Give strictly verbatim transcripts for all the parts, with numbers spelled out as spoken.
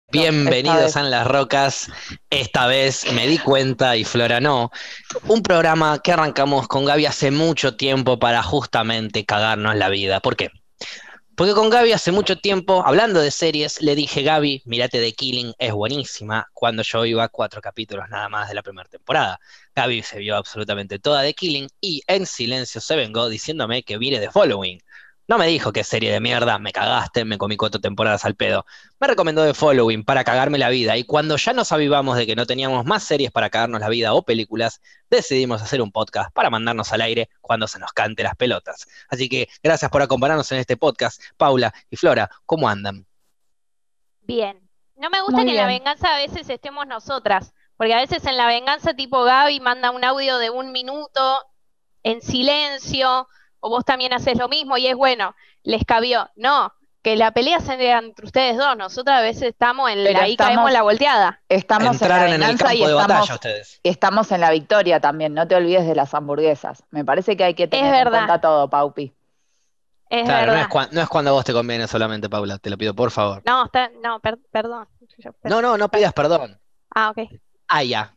Bienvenidos a En las Rocas. Esta vez me di cuenta y Flora no. Un programa que arrancamos con Gaby hace mucho tiempo para justamente cagarnos la vida. ¿Por qué? Porque con Gaby hace mucho tiempo, hablando de series, le dije: Gaby, mirate The Killing, es buenísima, cuando yo iba a cuatro capítulos nada más de la primera temporada. Gaby se vio absolutamente toda The Killing y en silencio se vengó diciéndome que mire The Following. No me dijo qué serie de mierda, me cagaste, me comí cuatro temporadas al pedo. Me recomendó The Following para cagarme la vida, y cuando ya nos avivamos de que no teníamos más series para cagarnos la vida o películas, decidimos hacer un podcast para mandarnos al aire cuando se nos cante las pelotas. Así que gracias por acompañarnos en este podcast. Paula y Flora, ¿cómo andan? Bien. No me gusta Muy que en la bien. venganza a veces estemos nosotras, porque a veces en la venganza tipo Gaby manda un audio de un minuto en silencio, o vos también haces lo mismo y es bueno, les cabió. No, que la pelea sea entre ustedes dos, nosotras a veces estamos en Pero la, ahí caemos en la estamos, volteada. estamos en la Entraron en el venganza y campo de batalla estamos, ustedes. estamos en la victoria también. No te olvides de las hamburguesas. Me parece que hay que Es tener en verdad, cuenta todo, Paupi. es Claro, no es, verdad. cuan- no es cuando a vos te conviene solamente, Paula, te lo pido por favor. No, está, no, per- perdón. Yo- per- No, no, no per- pidas perdón. ah, ok. Ah, ya.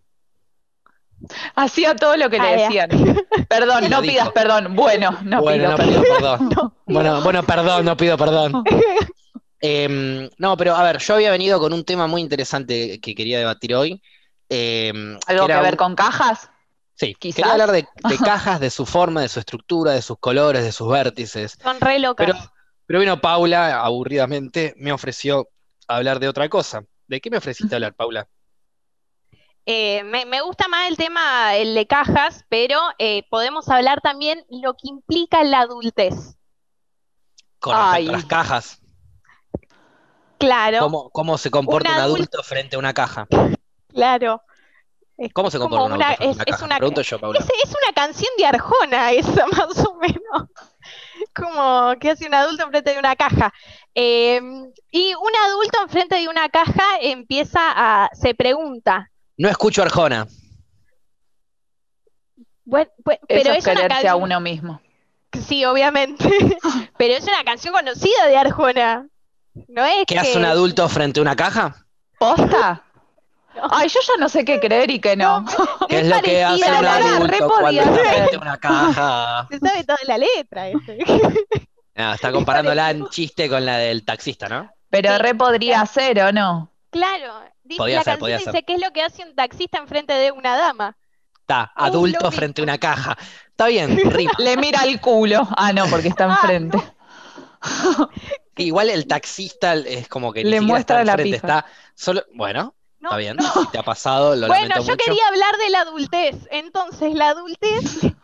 Hacía todo lo que le Ah, ya. decían. Y Perdón, lo no dijo. pidas perdón. Bueno, no Bueno, pido no pido perdón. perdón. No, Bueno, bueno, perdón, no pido perdón. Em, no, pero a ver, yo había venido con un tema muy interesante que quería debatir hoy. em, que ¿Algo que era ver un- con cajas? Sí, quería Quizás. hablar de, de cajas, de su forma, de su estructura, de sus colores, de sus vértices. son re Pero, locas. pero vino Paula, aburridamente, me ofreció hablar de otra cosa. ¿De qué me ofreciste hablar, Paula? Eh, me, me gusta más el tema, el de cajas, pero eh, podemos hablar también lo que implica la adultez. Con respecto a las Ay, cajas. Claro, ¿Cómo, cómo se un comporta un adulto, adulto frente a una caja? claro, es, ¿Cómo es se comporta como un una, adulto frente a es, una es caja? una, Pregunto yo, es, Paula. es una canción de Arjona esa, más o menos, como que hace un adulto enfrente de una caja. Eh, y un adulto enfrente de una caja empieza a, se pregunta, No escucho Arjona. bueno, pues, pero eso es es una quererse a canción, uno mismo. sí, obviamente, pero es una canción conocida de Arjona. No es ¿Qué hace un que, adulto frente a una caja? ¿Posta? no, Ay, yo ya no sé qué creer y qué no, no. me- ¿Qué es es lo que hace parecida un la Pero pará, letra, re adulto cuando podría está ser. frente a una caja? se sabe toda la letra ese. Ah, está Es comparándola en parecido. chiste con la del taxista, ¿no? Pero Sí, re podría claro, ser, ¿o no? claro, dice, Podía la ser, canción podía ser. dice qué es lo que hace un taxista enfrente de una dama. Está, Es lo adulto frente a mismo. una caja. Está bien, rima. Le mira el culo. Ah, no, porque está Ah, enfrente. no, qué Igual el terrible. taxista es como que ni Le siquiera está muestra la enfrente, pija. está solo. Bueno, está No, bien. no. Si te ha pasado, lo Bueno, lamento yo mucho. quería hablar de la adultez. Entonces, la adultez,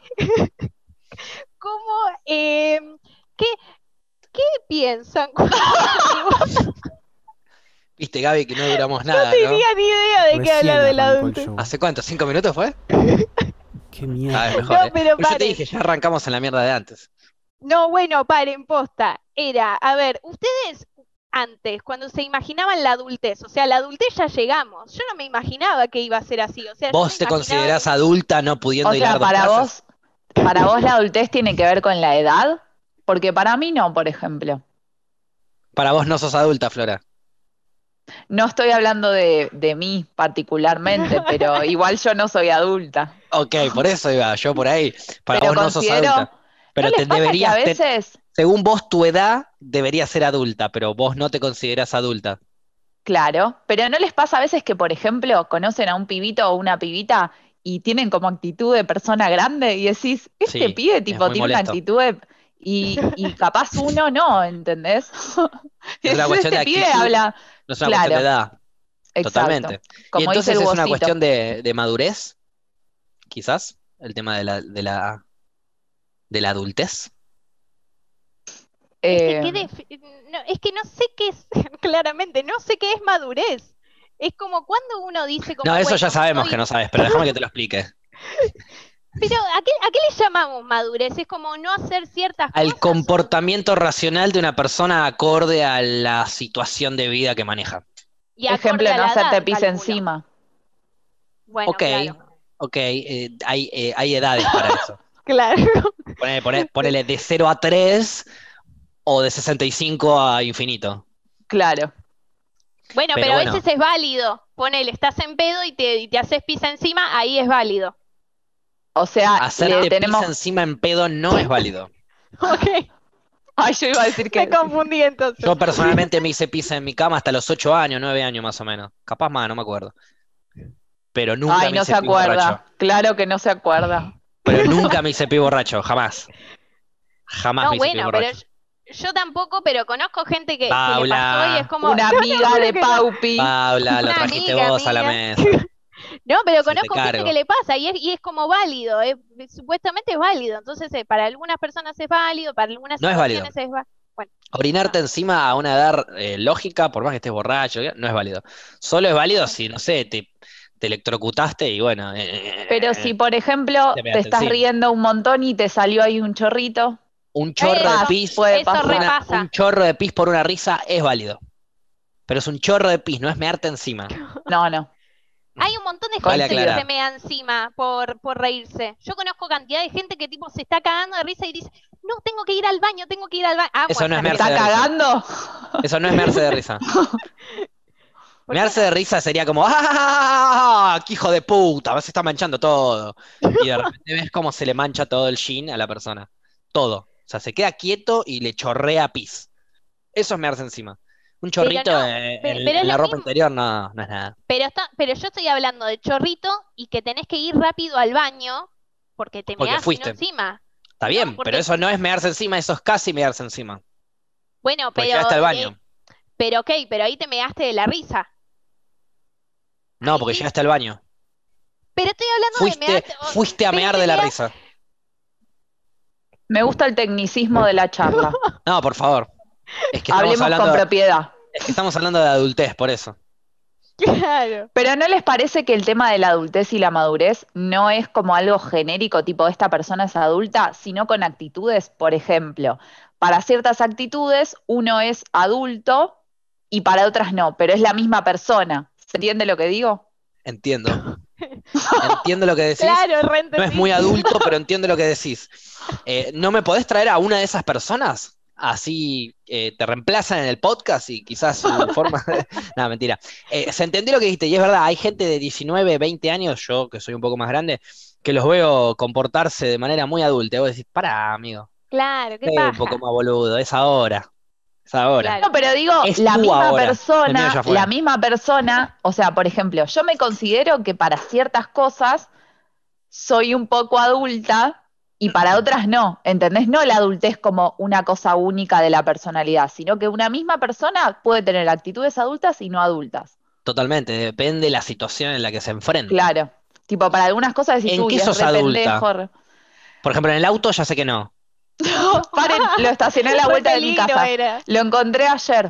¿cómo, eh, qué, qué piensan cuando digo, Viste, Gaby, que no duramos no nada, ¿no? tenía ni idea de qué Recién hablar de la arrancó el adultez? show. ¿Hace cuánto? ¿Cinco minutos fue? Qué Cada mierda. vez mejor, No, ¿eh? pero Pero yo te paren. dije, ya arrancamos en la mierda de antes. No, bueno, paren, posta. Era, a ver, ustedes antes, cuando se imaginaban la adultez, o sea, la adultez ya llegamos. Yo no me imaginaba que iba a ser así. O sea, yo me ¿Vos te imaginaba considerás que adulta no pudiendo O ir a sea, dar dos para clases? vos, para vos la adultez tiene que ver con la edad, porque para mí no, por ejemplo. Para vos no sos adulta, Flora. No estoy hablando de, de mí particularmente, pero igual yo no soy adulta. Ok, por eso iba yo por ahí. Para Pero vos no sos considero, adulta. ¿no Pero les te pasa que a deberías, te- veces, según vos, tu edad debería ser adulta, pero vos no te considerás adulta. claro, pero no les pasa a veces que, por ejemplo, conocen a un pibito o una pibita y tienen como actitud de persona grande y decís, este Sí, pibe es tipo muy tiene una molesto. actitud de... Y, y capaz uno no, ¿entendés? Y Es una decís, cuestión de este pibe actitud, habla, no es una cuestión de claro, edad, exacto, totalmente. Y como dice entonces el es una Wosito. cuestión de, de madurez, quizás, el tema de la, de la, de la adultez. es que, Eh, qué defi- no, es que no sé qué es, claramente, no sé qué es madurez. Es como cuando uno dice No, como, eso ya bueno, sabemos soy... que no sabes, pero déjame que te lo explique. Pero ¿a qué, a qué le llamamos madurez? Es como no hacer ciertas Al cosas o... comportamiento racional de una persona acorde a la situación de vida que maneja. Y acorde ejemplo, a no la hacerte edad, pis calculo. encima. Bueno, Ok, claro, ok, eh, hay, eh, hay edades para eso. claro. Ponele, ponele- ponele de cero a tres o de sesenta y cinco a infinito. Claro. Bueno, Pero pero a bueno, veces es válido. Ponele, estás en pedo y te, y te haces pis encima, ahí es válido. O sea, le hacerte pis tenemos. encima en pedo no es válido. Ok, Ay, yo iba a decir me que sí. confundí entonces. Yo personalmente me hice pis en mi cama hasta los ocho años, nueve años más o menos. Capaz más, no me acuerdo. Pero nunca Ay, me no hice se pis borracho. acuerda. Claro que no se acuerda. Pero nunca me hice pis borracho, jamás. Jamás No, me hice pis bueno, pero borracho. yo, yo tampoco, pero conozco gente que, que le pasó y es Paula, como, no, Una te amiga juro de que no. Paupi. Paula, lo Una trajiste amiga, vos a la amiga. mesa. No, pero Hacete conozco gente que cargo. le pasa y es, y es como válido, eh, supuestamente es válido. Entonces, eh, para algunas personas es válido, para algunas No es válido. situaciones es válido. Bueno, no. Orinarte encima a una edad eh, lógica, por más que estés borracho, no es válido. Solo es válido Bueno. si, no sé, te, te electrocutaste y bueno, Pero eh, si, por ejemplo, te te pegaste estás encima. riendo un montón y te salió ahí un chorrito, Un chorro de Eso, pis, puede eso por una, pasar. un repasa. chorro de pis por una risa es válido. Pero es un chorro de pis, no es mearte encima. No, no, Hay un montón de Vale gente que coincido. se aclarar. mea encima por, por reírse. Yo conozco cantidad de gente que tipo se está cagando de risa y dice, no, tengo que ir al baño, tengo que ir al baño. Amo Eso a no es esa ¿Se mearse está de gente. risa. cagando? Eso no es mearse de risa. ¿Por qué Mearse de no? risa sería como, ¡ah! ¡Qué hijo de puta! Se está manchando todo. Y de repente ves cómo se le mancha todo el jean a la persona. Todo. O sea, se queda quieto y le chorrea pis. Eso es mearse encima. Un Pero chorrito no, eh, pe- en, pero, es en la lo ropa mismo. interior no, no es nada. Pero, está, pero yo estoy hablando de chorrito y que tenés que ir rápido al baño porque te Porque meás sino fuiste. encima. Está No, bien, pero porque, eso no es mearse encima, eso es casi mearse encima. bueno, Porque llegaste pero, al eh, baño. pero ok, pero ahí te measte de la risa. No, Ahí porque sí. llegaste al baño. Pero estoy hablando de Fuiste, mearte, o- fuiste a pero mear te de la meas. risa. Me gusta el tecnicismo de la charla. No, por favor. Es que estamos Hablemos con hablando, propiedad. es que estamos hablando de adultez, por eso. Claro. Pero ¿no les parece que el tema de la adultez y la madurez no es como algo genérico, tipo esta persona es adulta, sino con actitudes? Por ejemplo, para ciertas actitudes uno es adulto y para otras no, pero es la misma persona. ¿Se entiende lo que digo? Entiendo. Entiendo lo que decís. Claro, No es muy reentendí. adulto, pero entiendo lo que decís. Eh, ¿no me podés traer a una de esas personas? Así eh, te reemplazan en el podcast y quizás su forma de... No, mentira. Eh, se entendió lo que dijiste y es verdad, hay gente de diecinueve, veinte años, yo que soy un poco más grande, que los veo comportarse de manera muy adulta. Y vos decís, pará, amigo, Claro, qué sé un poco paja. más boludo, es ahora, es ahora. No, Claro. pero digo, Es la tú misma ahora, el mío persona, ya la fue. misma persona, o sea, por ejemplo, yo me considero que para ciertas cosas soy un poco adulta y para otras no, ¿entendés? No la adultez como una cosa única de la personalidad, sino que una misma persona puede tener actitudes adultas y no adultas. Totalmente, depende de la situación en la que se enfrenta. Claro. Tipo, para algunas cosas decís, ¿En qué uy, es sos re adulta? pendejo. re- Por ejemplo, en el auto ya sé que no. Paren, lo estacioné a la Re vuelta de mi peligro casa. era. Lo encontré ayer.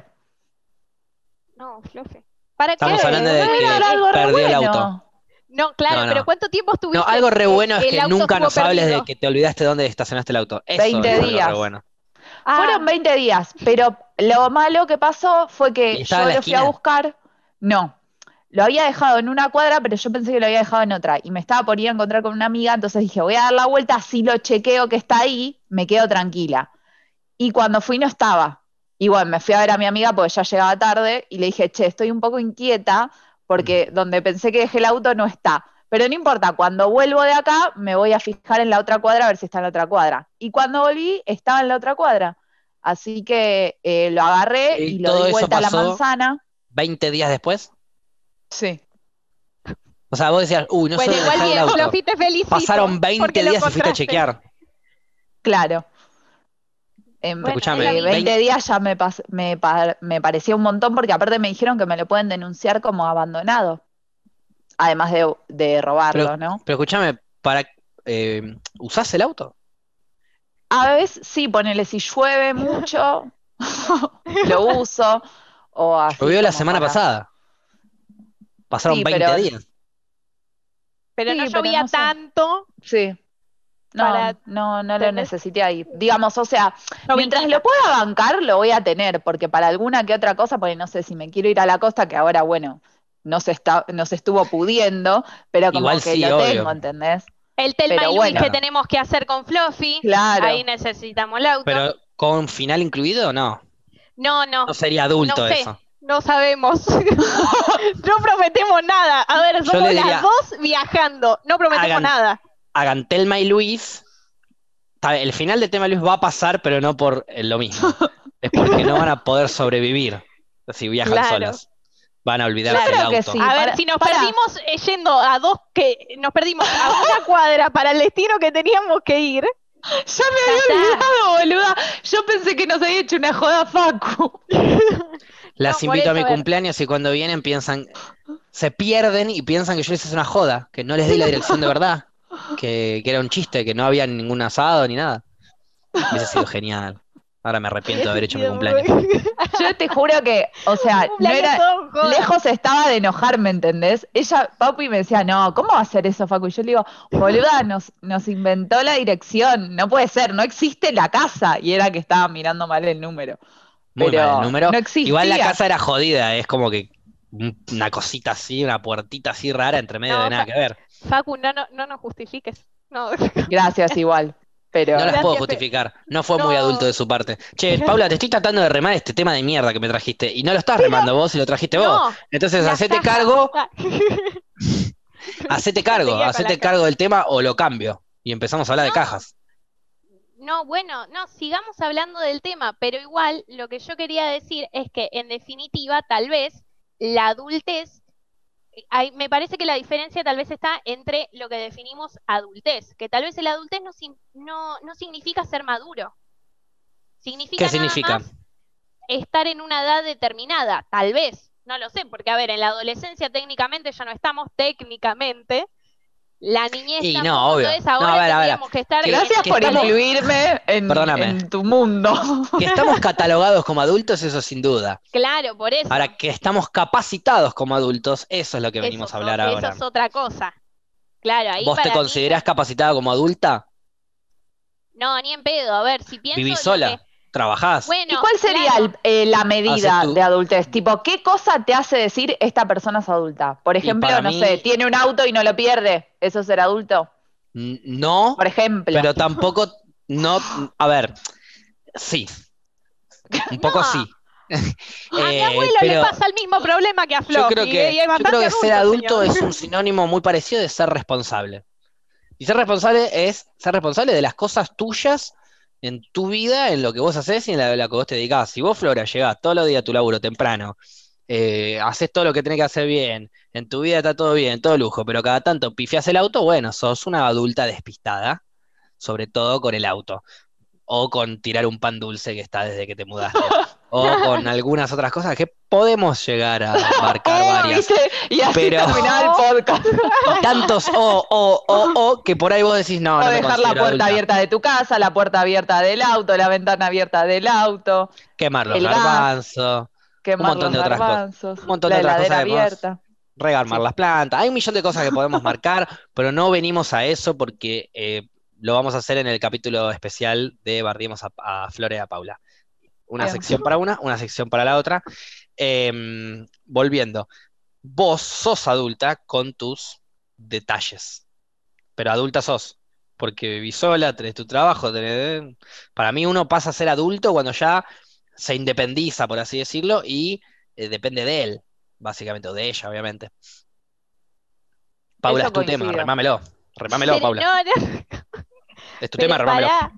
No, Flofe. ¿Para qué? Estamos hablando ¿Qué? de Debe ser que algo re perdió el auto. bueno. No, claro, No, pero no. ¿cuánto tiempo No, estuviste? algo re Eh, bueno es el que auto nunca estuvo nos hables de perdido. que te olvidaste dónde estacionaste el auto. Eso veinte es algo re días. bueno. Fueron Ah, veinte días, pero lo malo que pasó fue ¿Y que estaba yo en la lo fui a esquina? buscar. No, lo había dejado en una cuadra, pero yo pensé que lo había dejado en otra. Y me estaba por ir a encontrar con una amiga, entonces dije, voy a dar la vuelta, así lo chequeo que está ahí, me quedo tranquila. Y cuando fui no estaba. Y bueno, me fui a ver a mi amiga porque ya llegaba tarde y le dije, che, estoy un poco inquieta porque donde pensé que dejé el auto no está. Pero no importa, cuando vuelvo de acá me voy a fijar en la otra cuadra a ver si está en la otra cuadra. Y cuando volví, estaba en la otra cuadra. Así que eh, lo agarré ¿Y y lo todo di eso vuelta a la pasó manzana. veinte días después? Sí. O sea, vos decías, uy, no sé bueno, dónde igual dejé el bien, auto. Flofi, te felicito Pasaron porque veinte lo días y fuiste a encontraste. chequear. Claro. En Pero Bueno, es la escúchame, eh, vida. veinte veinte días ya me, pas- me, pa- me parecía un montón porque aparte me dijeron que me lo pueden denunciar como abandonado, además de, de pero, robarlo, ¿no? pero escúchame, para, eh, ¿usás el auto? A veces sí, ponele, si llueve mucho, lo uso, o así Llovió la como semana para... pasada. Pasaron Sí, veinte pero, días. Pero no sí, pero llovía no sé. tanto Sí, no, para, no, no lo ¿entendés? necesité ahí. Digamos, o sea, mientras Llovinita. lo pueda bancar, lo voy a tener, porque para alguna que otra cosa, porque no sé si me quiero ir a la costa, que ahora, bueno, no se está, no se estuvo pudiendo, pero Igual como que sí, lo obvio. tengo, ¿entendés? El Telma Pero y Luis que bueno, Claro. tenemos que hacer con Fluffy, ahí claro. necesitamos el auto. Pero ¿con final incluido o no? No, No no, sería no adulto sé, eso. No sabemos. No prometemos nada. A ver, Yo somos le diría, las dos viajando. No prometemos hagan, nada. hagan Telma y Luis. Está bien, el final de Telma y Luis va a pasar, pero no por eh, lo mismo. Es porque no van a poder sobrevivir si viajan Claro. solas. Van a Yo olvidarse del creo que auto. sí. A ver, para- si nos para. perdimos eh, yendo a dos que nos perdimos a una cuadra para el destino que teníamos que ir. Ya me Ya había está. olvidado, boluda. Yo pensé que nos había hecho una joda Facu. Las No, por invito a eso, mi a ver. cumpleaños y cuando vienen piensan, se pierden y piensan que yo les hice una joda, que no les di la dirección de verdad, que, que era un chiste, que no había ningún asado ni nada. Hubiese sido genial. Ahora me arrepiento de haber hecho mi Hubiese sido cumpleaños. muy- Yo te juro que, o sea, no Cumpleaños era. todo joda. Lejos estaba de enojarme, ¿entendés? Ella, Papi, me decía, no, ¿cómo va a hacer eso, Facu? Y yo le digo, boluda, nos, nos inventó la dirección, no puede ser, no existe la casa. Y era que estaba mirando mal el número. Muy mal el Pero número. no Igual la existía. casa era jodida, es como que un- una cosita así, una puertita así rara entre medio No, de nada Fa- que ver. Facu, no, no, no nos justifiques. No, Gracias igual. Pero No las Gracias, puedo Fe- justificar. No fue muy no. adulto de su parte. Che, Paula, te estoy tratando de remar este tema de mierda que me trajiste. Y no lo estás remando vos y lo trajiste vos. No, Entonces, las hacete cajas. cargo, Ah. hacete cargo, Seguía con hacete las cargo del tema o lo cambio. Y empezamos a hablar de No. cajas. No, bueno, no, sigamos hablando del tema, pero igual lo que yo quería decir es que en definitiva tal vez la adultez, hay- me parece que la diferencia tal vez está entre lo que definimos adultez, que tal vez el adultez no, sim- no, no significa ser maduro, significa ¿Qué nada significa? más estar en una edad determinada, tal vez, no lo sé, porque a ver, en la adolescencia técnicamente ya no estamos, técnicamente, la niñez Y no, tampoco, obvio. entonces No, ahora a ver, a ver. tendríamos que estar Que- en gracias que por estamos- incluirme en, Perdóname. en tu mundo. Que estamos catalogados como adultos, eso sin duda. Claro, por eso. Ahora, que estamos capacitados como adultos, eso es lo que Eso venimos a so- hablar eso ahora. es otra cosa. Claro, ahí ¿Vos te para mí- considerás capacitada como adulta? No, ni en pedo. A ver, si pienso ¿Vivís lo sola? que- ¿Trabajás? Bueno, ¿Y cuál sería claro, el- eh, la medida Haces tu- de adultez? Tipo, ¿qué cosa te hace decir esta persona es adulta? Por ejemplo, para no mí- sé, tiene un auto y no lo pierde. ¿Eso es ser adulto? N- No, Por ejemplo. pero tampoco, no, a ver, sí, un poco No. sí. a mi Eh, abuelo pero le pasa el mismo problema que a Flo. yo creo y- que, y es yo bastante creo que ser adulto señor. es un sinónimo muy parecido de ser responsable. Y ser responsable es ser responsable de las cosas tuyas en tu vida, en lo que vos haces y en la, la que vos te dedicás. Si vos, Flora, llegás todos los días a tu laburo temprano, eh, haces todo lo que tenés que hacer bien, en tu vida está todo bien, todo lujo, pero cada tanto pifias el auto, bueno, sos una adulta despistada, sobre todo con el auto, o con tirar un pan dulce que está desde que te mudaste, o con algunas otras cosas que podemos llegar a abarcar Oh, varias. ¿viste? Y así Pero- terminaba el podcast. Y tantos o, o, o, o, que por ahí vos decís, no, o no me dejar la considero puerta adulta. abierta de tu casa, la puerta abierta del auto, la ventana abierta del auto, Quemar los el gas. garbanzos, quemar montón los de otras cosas. garbanzos, Un montón la de otras heladera cosas que podemos- abierta. regarmar Sí. las plantas. Hay un millón de cosas que podemos marcar, pero no venimos a eso porque eh, lo vamos a hacer en el capítulo especial de Barrimos a, a Flora y a Paula. Una Bien. sección para una, una sección para la otra. Em, volviendo, vos sos adulta con tus detalles, pero adulta sos, porque vivís sola, tenés tu trabajo, tenés... Para mí uno pasa a ser adulto cuando ya se independiza, por así decirlo, y eh, depende de él, básicamente, o de ella, obviamente. Paula, Eso es tu tema, coincido. remámelo, remámelo, Pero Paula. no, no, Es tu pero tema, remámelo. pará.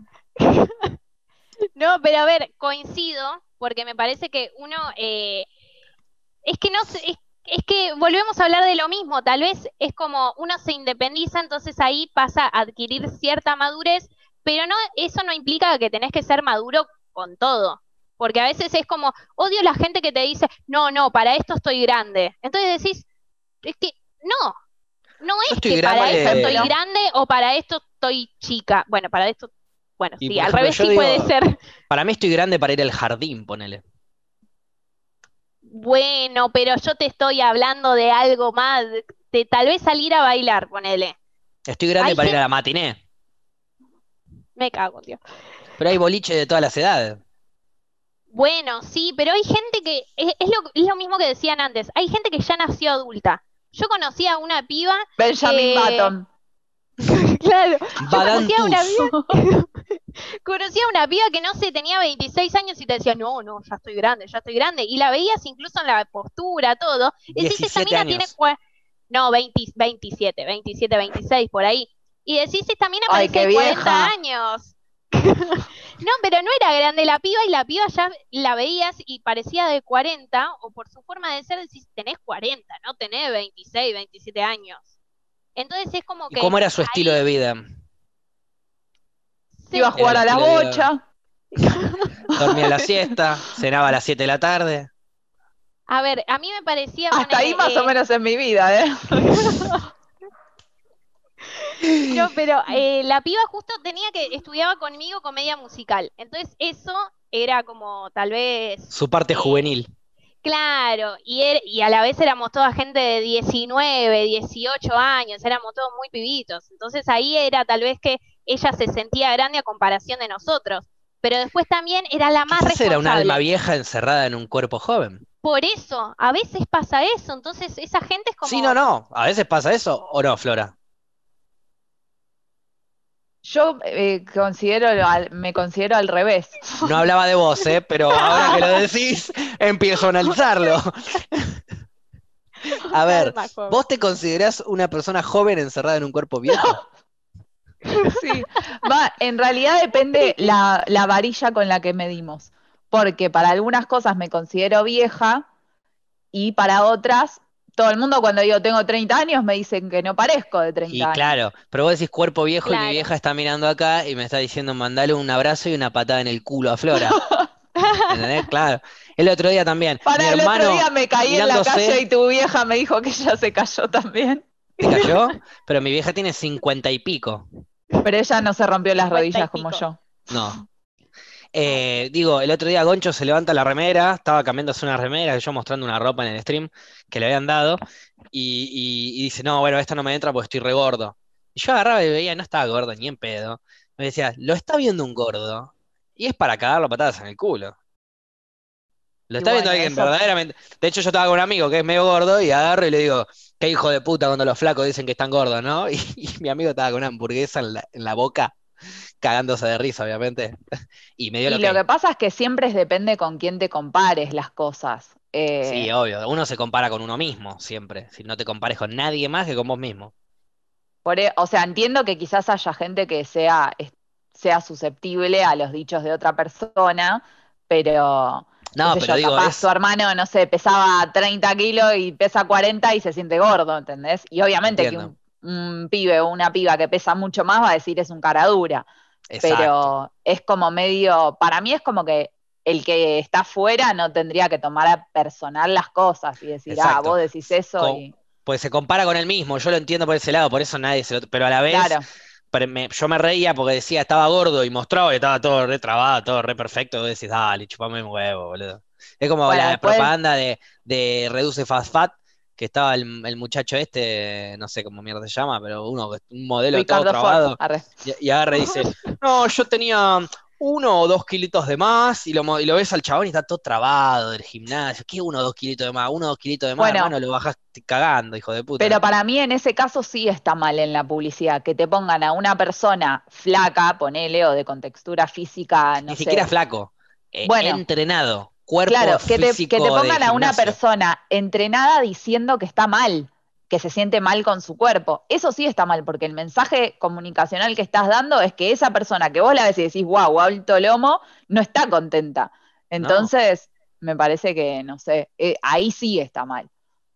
No, pero a ver, coincido, porque me parece que uno, eh, es que no sé, es, es que volvemos a hablar de lo mismo, tal vez es como uno se independiza, entonces ahí pasa a adquirir cierta madurez, pero no, eso no implica que tenés que ser maduro con todo, porque a veces es como, odio la gente que te dice, no, no, para esto estoy grande, entonces decís, es que no, no Yo es estoy que para grande- esto estoy grande o para esto estoy chica, bueno, para esto, bueno, Y, sí, por al ejemplo, revés yo sí digo- puede ser. Para mí estoy grande para ir al jardín, ponele. Bueno, pero yo te estoy hablando de algo más, de tal vez salir a bailar, ponele. Estoy grande Hay para ir gente- a la matiné, Me cago, tío. pero hay boliche de todas las edades. Bueno, sí, pero hay gente que, es, es lo, es lo mismo que decían antes, hay gente que ya nació adulta. Yo conocí a una piba, Benjamin Eh, Button. claro, Va conocí a una Dantus. piba, Conocía a una piba que no sé, tenía veintiséis años y te decía, no, no, ya estoy grande, ya estoy grande. Y la veías incluso en la postura, todo. Y decís, esta diecisiete mina tiene, años. cua- no, veinte, veintisiete, veintisiete, veintiséis, por ahí. Y decís, esta mina Ay, parece qué de cuarenta vieja. años. No, pero no era grande la piba y la piba ya la veías y parecía de cuarenta, o por su forma de ser decís, tenés cuarenta, no tenés veintiséis, veintisiete años. Entonces es como ¿Y que cómo era su estilo ahí de vida? Iba a se... ¿Era el jugar a la estilo de vida? bocha. Dormía la siesta, cenaba a las siete de la tarde. A ver, a mí me parecía, Hasta ahí más ponele, o eh, menos en mi vida, ¿eh? no, pero eh, la piba justo tenía que, estudiaba conmigo comedia musical. Entonces eso era como tal vez, Su parte eh, juvenil. claro, y, er- y a la vez éramos toda gente de diecinueve, dieciocho años, éramos todos muy pibitos. Entonces ahí era tal vez que ella se sentía grande a comparación de nosotros. Pero después también era la más Quizás era un alma responsable. vieja encerrada en un cuerpo joven. Por eso, a veces pasa eso. Entonces esa gente es Sí, no, como, no. A veces pasa eso, ¿o no, Flora? Yo eh, considero, al- me considero al revés. No hablaba de vos, ¿eh? Pero ahora que lo decís, empiezo a analizarlo. A un ver, alma joven. ¿vos te considerás una persona joven encerrada en un cuerpo viejo? Sí, va, en realidad depende la, la varilla con la que medimos, porque para algunas cosas me considero vieja y para otras, todo el mundo cuando digo tengo treinta años me dicen que no parezco de Y treinta años. claro, pero vos decís cuerpo viejo y mi Claro. vieja está mirando acá y me está diciendo mandale un abrazo y una patada en el culo a Flora. ¿Entendés? Claro. El otro día también, mi Para el otro hermano día me caí en la calle mirándose, y tu vieja me dijo que ella se cayó también, ¿te cayó? Pero mi vieja tiene cincuenta y pico. pero ella no se rompió las Cincuenta y rodillas como pico. yo. No. Ay, Eh, Dios. digo, el otro día Goncho se levanta la remera, estaba cambiándose una remera, yo mostrando una ropa en el stream que le habían dado, y, y- y dice, no, bueno, esta no me entra porque estoy re gordo. Y yo agarraba y veía, no estaba gordo ni en pedo. Me decía, lo está viendo un gordo, y es para cagarlo a patadas en el culo. Lo Y está viendo bueno, alguien eso, verdaderamente. De hecho, yo estaba con un amigo que es medio gordo y agarro y le digo, qué hijo de puta cuando los flacos dicen que están gordos, ¿no? Y, y mi amigo estaba con una hamburguesa en la, en la boca, cagándose de risa, obviamente. Y me dio y lo lo que. que pasa es que siempre depende con quién te compares las cosas. Sí, Eh, obvio. Uno se compara con uno mismo, siempre. Si no te compares con nadie más que con vos mismo. Por e- o sea, entiendo que quizás haya gente que sea, es- sea susceptible a los dichos de otra persona, pero qué No, sé pero yo, digo, capaz tu es. hermano, no sé, pesaba treinta kilos y pesa cuarenta y se siente gordo, ¿entendés? Y obviamente que Entiendo. un, un pibe o una piba que pesa mucho más va a decir es un cara dura, Exacto. pero es como medio, para mí es como que el que está afuera no tendría que tomar a personal las cosas y decir, ah, Exacto. vos decís S- eso co- y Pues se compara con él mismo. Yo lo entiendo por ese lado, por eso nadie se lo. Pero a la vez, claro, pre- me- yo me reía porque decía estaba gordo y mostraba que estaba todo re trabado, todo re perfecto. Vos decís, dale, chupame un huevo, boludo. Es como bueno, la después, propaganda de, de Reduce Fast Fat, que estaba el, el muchacho este, no sé cómo mierda se llama, pero uno, un modelo todo Ricardo Ford, trabado, arre. y, y agarra y dice, no, yo tenía uno o dos kilitos de más, y lo, mo- y lo ves al chabón y está todo trabado del gimnasio. ¿Qué uno o dos kilitos de más? Uno o dos kilitos de más, Bueno, hermano, lo bajaste cagando, hijo de puta. pero para mí en ese caso sí está mal en la publicidad, que te pongan a una persona flaca, ponele, o de contextura física, no Ni siquiera sé. flaco, eh, Bueno, entrenado, cuerpo claro, que te, que te físico de pongan a una gimnasio. persona entrenada diciendo que está mal, que se siente mal con su cuerpo. Eso sí está mal, porque el mensaje comunicacional que estás dando es que esa persona que vos la ves y decís, wow, alto lomo, no está contenta. No, Entonces, me parece que, no sé, eh, ahí sí está mal.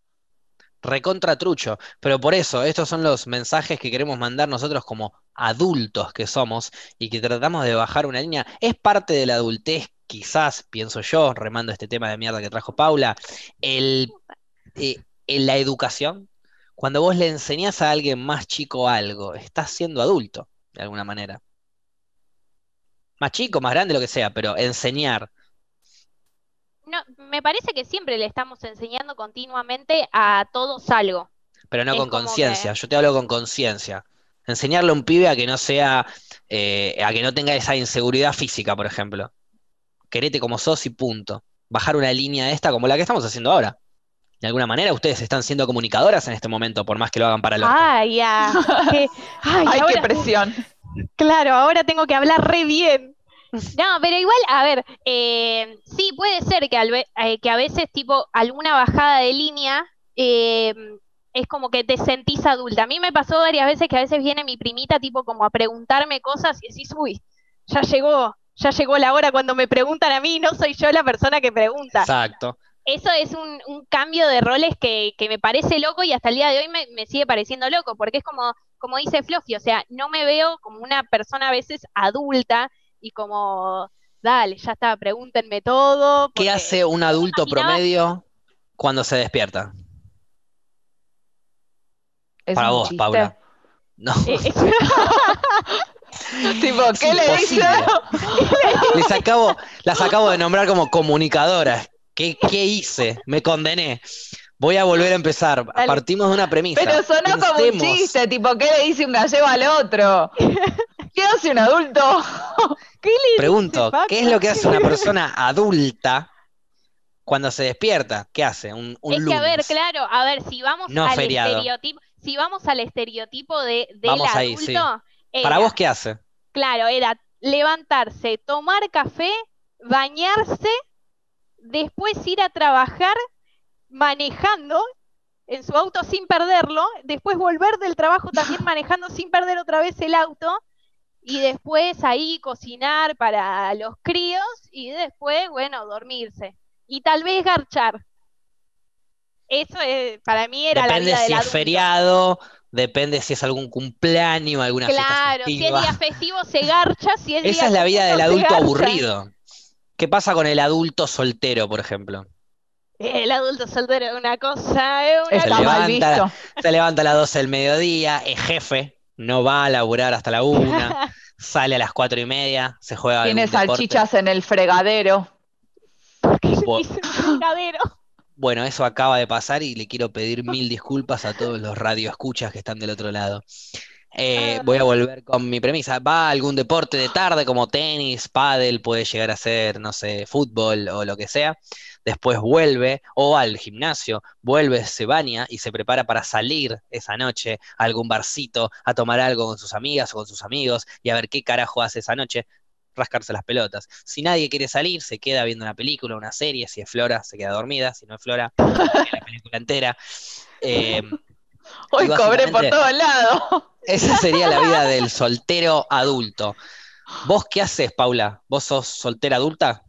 recontra trucho. Pero por eso, estos son los mensajes que queremos mandar nosotros como adultos que somos y que tratamos de bajar una línea. Es parte de la adultez, quizás, pienso yo, remando este tema de mierda que trajo Paula, el, eh, en la educación. Cuando vos le enseñás a alguien más chico algo, estás siendo adulto, de alguna manera. Más chico, más grande, lo que sea, pero enseñar. No, me parece que siempre le estamos enseñando continuamente a todos algo. Pero no Es con como que, conciencia. Yo te hablo con conciencia. Enseñarle a un pibe a que no sea, eh, a que no tenga esa inseguridad física, por ejemplo. Querete como sos y punto. Bajar una línea de esta como la que estamos haciendo ahora. De alguna manera ustedes están siendo comunicadoras en este momento, por más que lo hagan para el orto. ay, ya, que, ay, Ay, qué ahora, uf, presión. Claro, ahora tengo que hablar re bien. No, pero igual, a ver, eh, sí puede ser que, al ve- eh, que a veces, tipo, alguna bajada de línea eh, es como que te sentís adulta. A mí me pasó varias veces que a veces viene mi primita, tipo, como a preguntarme cosas y decís, uy, ya llegó, ya llegó la hora cuando me preguntan a mí, no soy yo la persona que pregunta. Exacto. Eso es un, un cambio de roles que, que me parece loco y hasta el día de hoy me, me sigue pareciendo loco, porque es como, como dice Fluffy, o sea, no me veo como una persona a veces adulta y como, dale, ya está, pregúntenme todo, ¿Qué porque hace un yo me adulto imaginaba, promedio cuando se despierta? ¿Es Para un vos, chiste? Paula. No, eh, es- Tipo, es ¿qué le dice? imposible. Les acabo, las acabo de nombrar como comunicadoras. ¿Qué, qué hice? Me condené. Voy a volver a empezar. dale. Partimos de una premisa. Pero sonó como un Pensemos. chiste, tipo, ¿qué le dice un gallego al otro? ¿Qué hace un adulto? ¿Qué le dice Pregunto, ¿qué es lo Paco? que hace una persona adulta cuando se despierta? ¿Qué hace? Un, un Es que, a ver, lunes, claro, a ver, si vamos no al feriado. estereotipo, si vamos al estereotipo de, del Vamos ahí, sí. adulto, ¿Para vos era, qué hace? claro, era levantarse, tomar café, bañarse, después ir a trabajar manejando en su auto sin perderlo, después volver del trabajo también manejando sin perder otra vez el auto, y después ahí cocinar para los críos, y después, bueno, dormirse. Y tal vez garchar. Eso es, para mí era la Depende vida del si es adulto. feriado, depende si es algún cumpleaños, alguna fiesta Claro, si es festiva. día festivo se garcha, si es Esa día es la vida común del no se adulto garcha. aburrido. ¿Qué pasa con el adulto soltero, por ejemplo? El adulto soltero es una cosa, es una Se Está mal levanta, visto. se levanta a las doce del mediodía, es jefe, no va a laburar hasta la una, cosa. sale a las cuatro y media, se juega Tiene algún deporte. salchichas en el fregadero. ¿Por qué le Bu- dicen fregadero? Bueno, eso acaba de pasar y le quiero pedir mil disculpas a todos los radioescuchas que están del otro lado. Eh, voy a Ah, volver con mi premisa. Va a algún deporte de tarde como tenis, pádel, puede llegar a ser, no sé, fútbol o lo que sea. Después vuelve o va al gimnasio, vuelve, se baña y se prepara para salir esa noche a algún barcito, a tomar algo con sus amigas o con sus amigos y a ver qué carajo hace esa noche, rascarse las pelotas. Si nadie quiere salir, se queda viendo una película, una serie. Si es Flora, se queda dormida. Si no es Flora, ve la película entera. Eh, y Hoy cobré por básicamente todos lados. esa sería la vida del soltero adulto. ¿Vos qué haces, Paula? ¿Vos sos soltera adulta?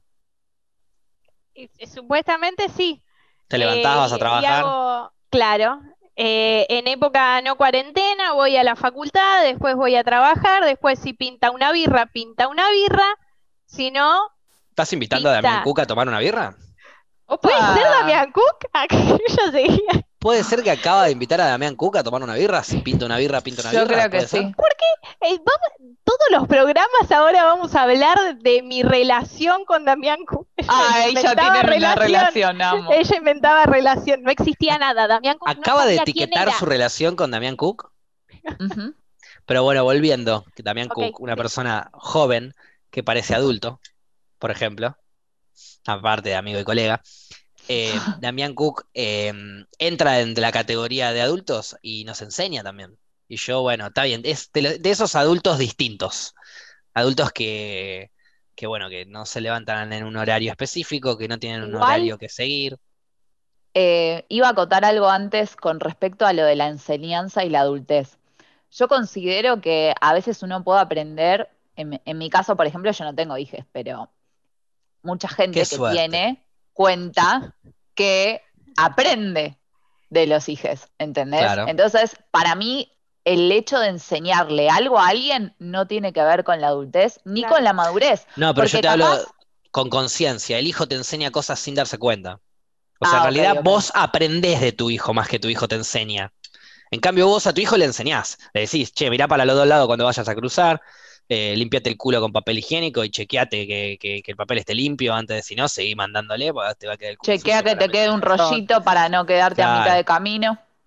y- y supuestamente sí. ¿Te levantás, Eh, vas a y, y trabajar? hago, claro, eh, en época no cuarentena voy a la facultad, después voy a trabajar, después si pinta una birra, pinta una birra, si no, ¿Estás invitando a Damián pinta. Cook a tomar una birra? ¿Puede ser Opa. Damián Cook? Aquí yo seguía. ¿Puede ser que acaba de invitar a Damián Cook a tomar una birra? Si pinta una birra, pinta una Yo birra, creo que ¿puede ser? sí. Eh, vamos- todos los programas ahora vamos a hablar de mi relación con Damián Cook. Ella Ah, ella inventaba tienen una relación, amo. Ella inventaba relación, no existía nada. Damián Cook no Acaba de sabía quién etiquetar era. su relación con Damián Cook. Ujú. Pero bueno, volviendo, que Damián Ok, Cook, una sí. persona joven que parece adulto, por ejemplo, aparte de amigo y colega, eh, Damián Cook eh, entra en la categoría de adultos y nos enseña también. Y yo, bueno, está bien, es de, lo- de esos adultos distintos, adultos que, que, bueno, que no se levantan en un horario específico, que no tienen un Igual horario que seguir. eh, iba a acotar algo antes con respecto a lo de la enseñanza y la adultez. Yo considero que a veces uno puede aprender, en, en mi caso, por ejemplo, yo no tengo hijos, pero mucha Qué gente que suerte. tiene cuenta que aprende de los hijos, ¿entendés? Claro. Entonces, para mí, el hecho de enseñarle algo a alguien no tiene que ver con la adultez ni Claro. con la madurez. No, pero yo Porque te hablo capaz. con conciencia. El hijo te enseña cosas sin darse cuenta. O sea, en Ah, ok, realidad ok. vos aprendés de tu hijo más que tu hijo te enseña. En cambio, vos a tu hijo le enseñás. Le decís, che, mirá para los dos lados cuando vayas a cruzar, eh, límpiate el culo con papel higiénico y chequeate que, que- que el papel esté limpio antes de, si no, seguí mandándole, porque te va a quedar el culo Chequea sucio que con la te quede un penetración. rollito para no quedarte a mitad Claro. de camino.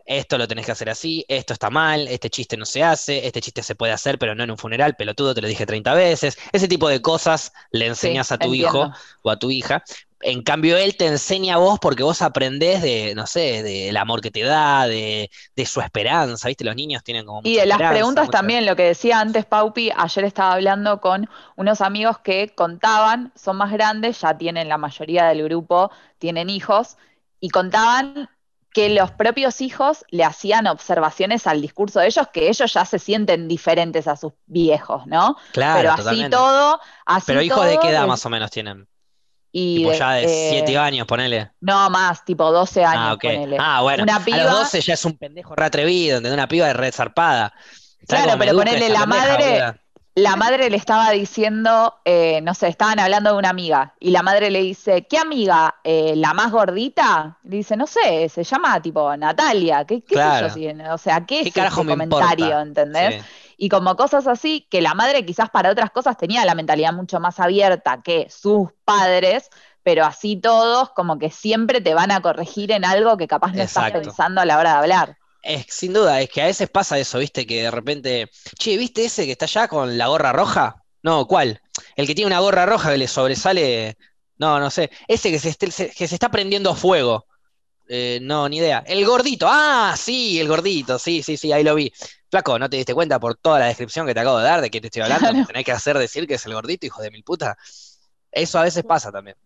esto lo tenés que hacer así, esto está mal, este chiste no se hace, este chiste se puede hacer, pero no en un funeral, pelotudo, te lo dije treinta veces. Ese tipo de cosas le Sí, enseñás a tu hijo entiendo. o a tu hija. En cambio, él te enseña a vos porque vos aprendés de, no sé, del amor que te da, de, de su esperanza, ¿viste? Los niños tienen como Y mucha de las esperanza, preguntas mucha... también, lo que decía antes Paupi, ayer estaba hablando con unos amigos que contaban, son más grandes, ya tienen la mayoría del grupo, tienen hijos, y contaban que los propios hijos le hacían observaciones al discurso de ellos, que ellos ya se sienten diferentes a sus viejos, ¿no? Pero Claro, así totalmente. todo, Pero así hijos de qué todo, edad les- más o menos tienen. y Tipo de- ya de siete eh, años, ponele. no más, tipo doce Ah, años, ok. ponele. Ah, bueno. Una A los piba, doce ya es un pendejo re atrevido, ¿entendés? Una piba de red zarpada. ¿Sabes claro, cómo me pero educa ponele esta la pendeja, madre, boluda? la madre le estaba diciendo, eh, no sé, estaban hablando de una amiga, y la madre le dice, ¿qué amiga? Eh, ¿la más gordita? Le dice, no sé, se llama tipo Natalia, ¿qué, qué sé yo? Claro. Si, o sea, ¿qué ¿Qué es carajo ese me comentario? importa? ¿Entendés? Sí, Y como cosas así, que la madre quizás para otras cosas tenía la mentalidad mucho más abierta que sus padres, pero así todos como que siempre te van a corregir en algo que capaz no estás Sí, obvio. exacto. pensando a la hora de hablar. Es, sin duda, es que a veces pasa eso, ¿viste? Que de repente, che, ¿viste ese que está allá con la gorra roja? No, ¿cuál? El que tiene una gorra roja que le sobresale, no, no sé, ese que se, est- se- que se está prendiendo fuego. Eh, no, ni idea. El gordito, ah, sí, el gordito, sí, sí, sí, ahí lo vi. Flaco, ¿no te diste cuenta por toda la descripción que te acabo de dar de qué te estoy hablando? ¿Me Claro, tenés que hacer decir que es el gordito, hijo de mil puta? Eso a veces pasa también,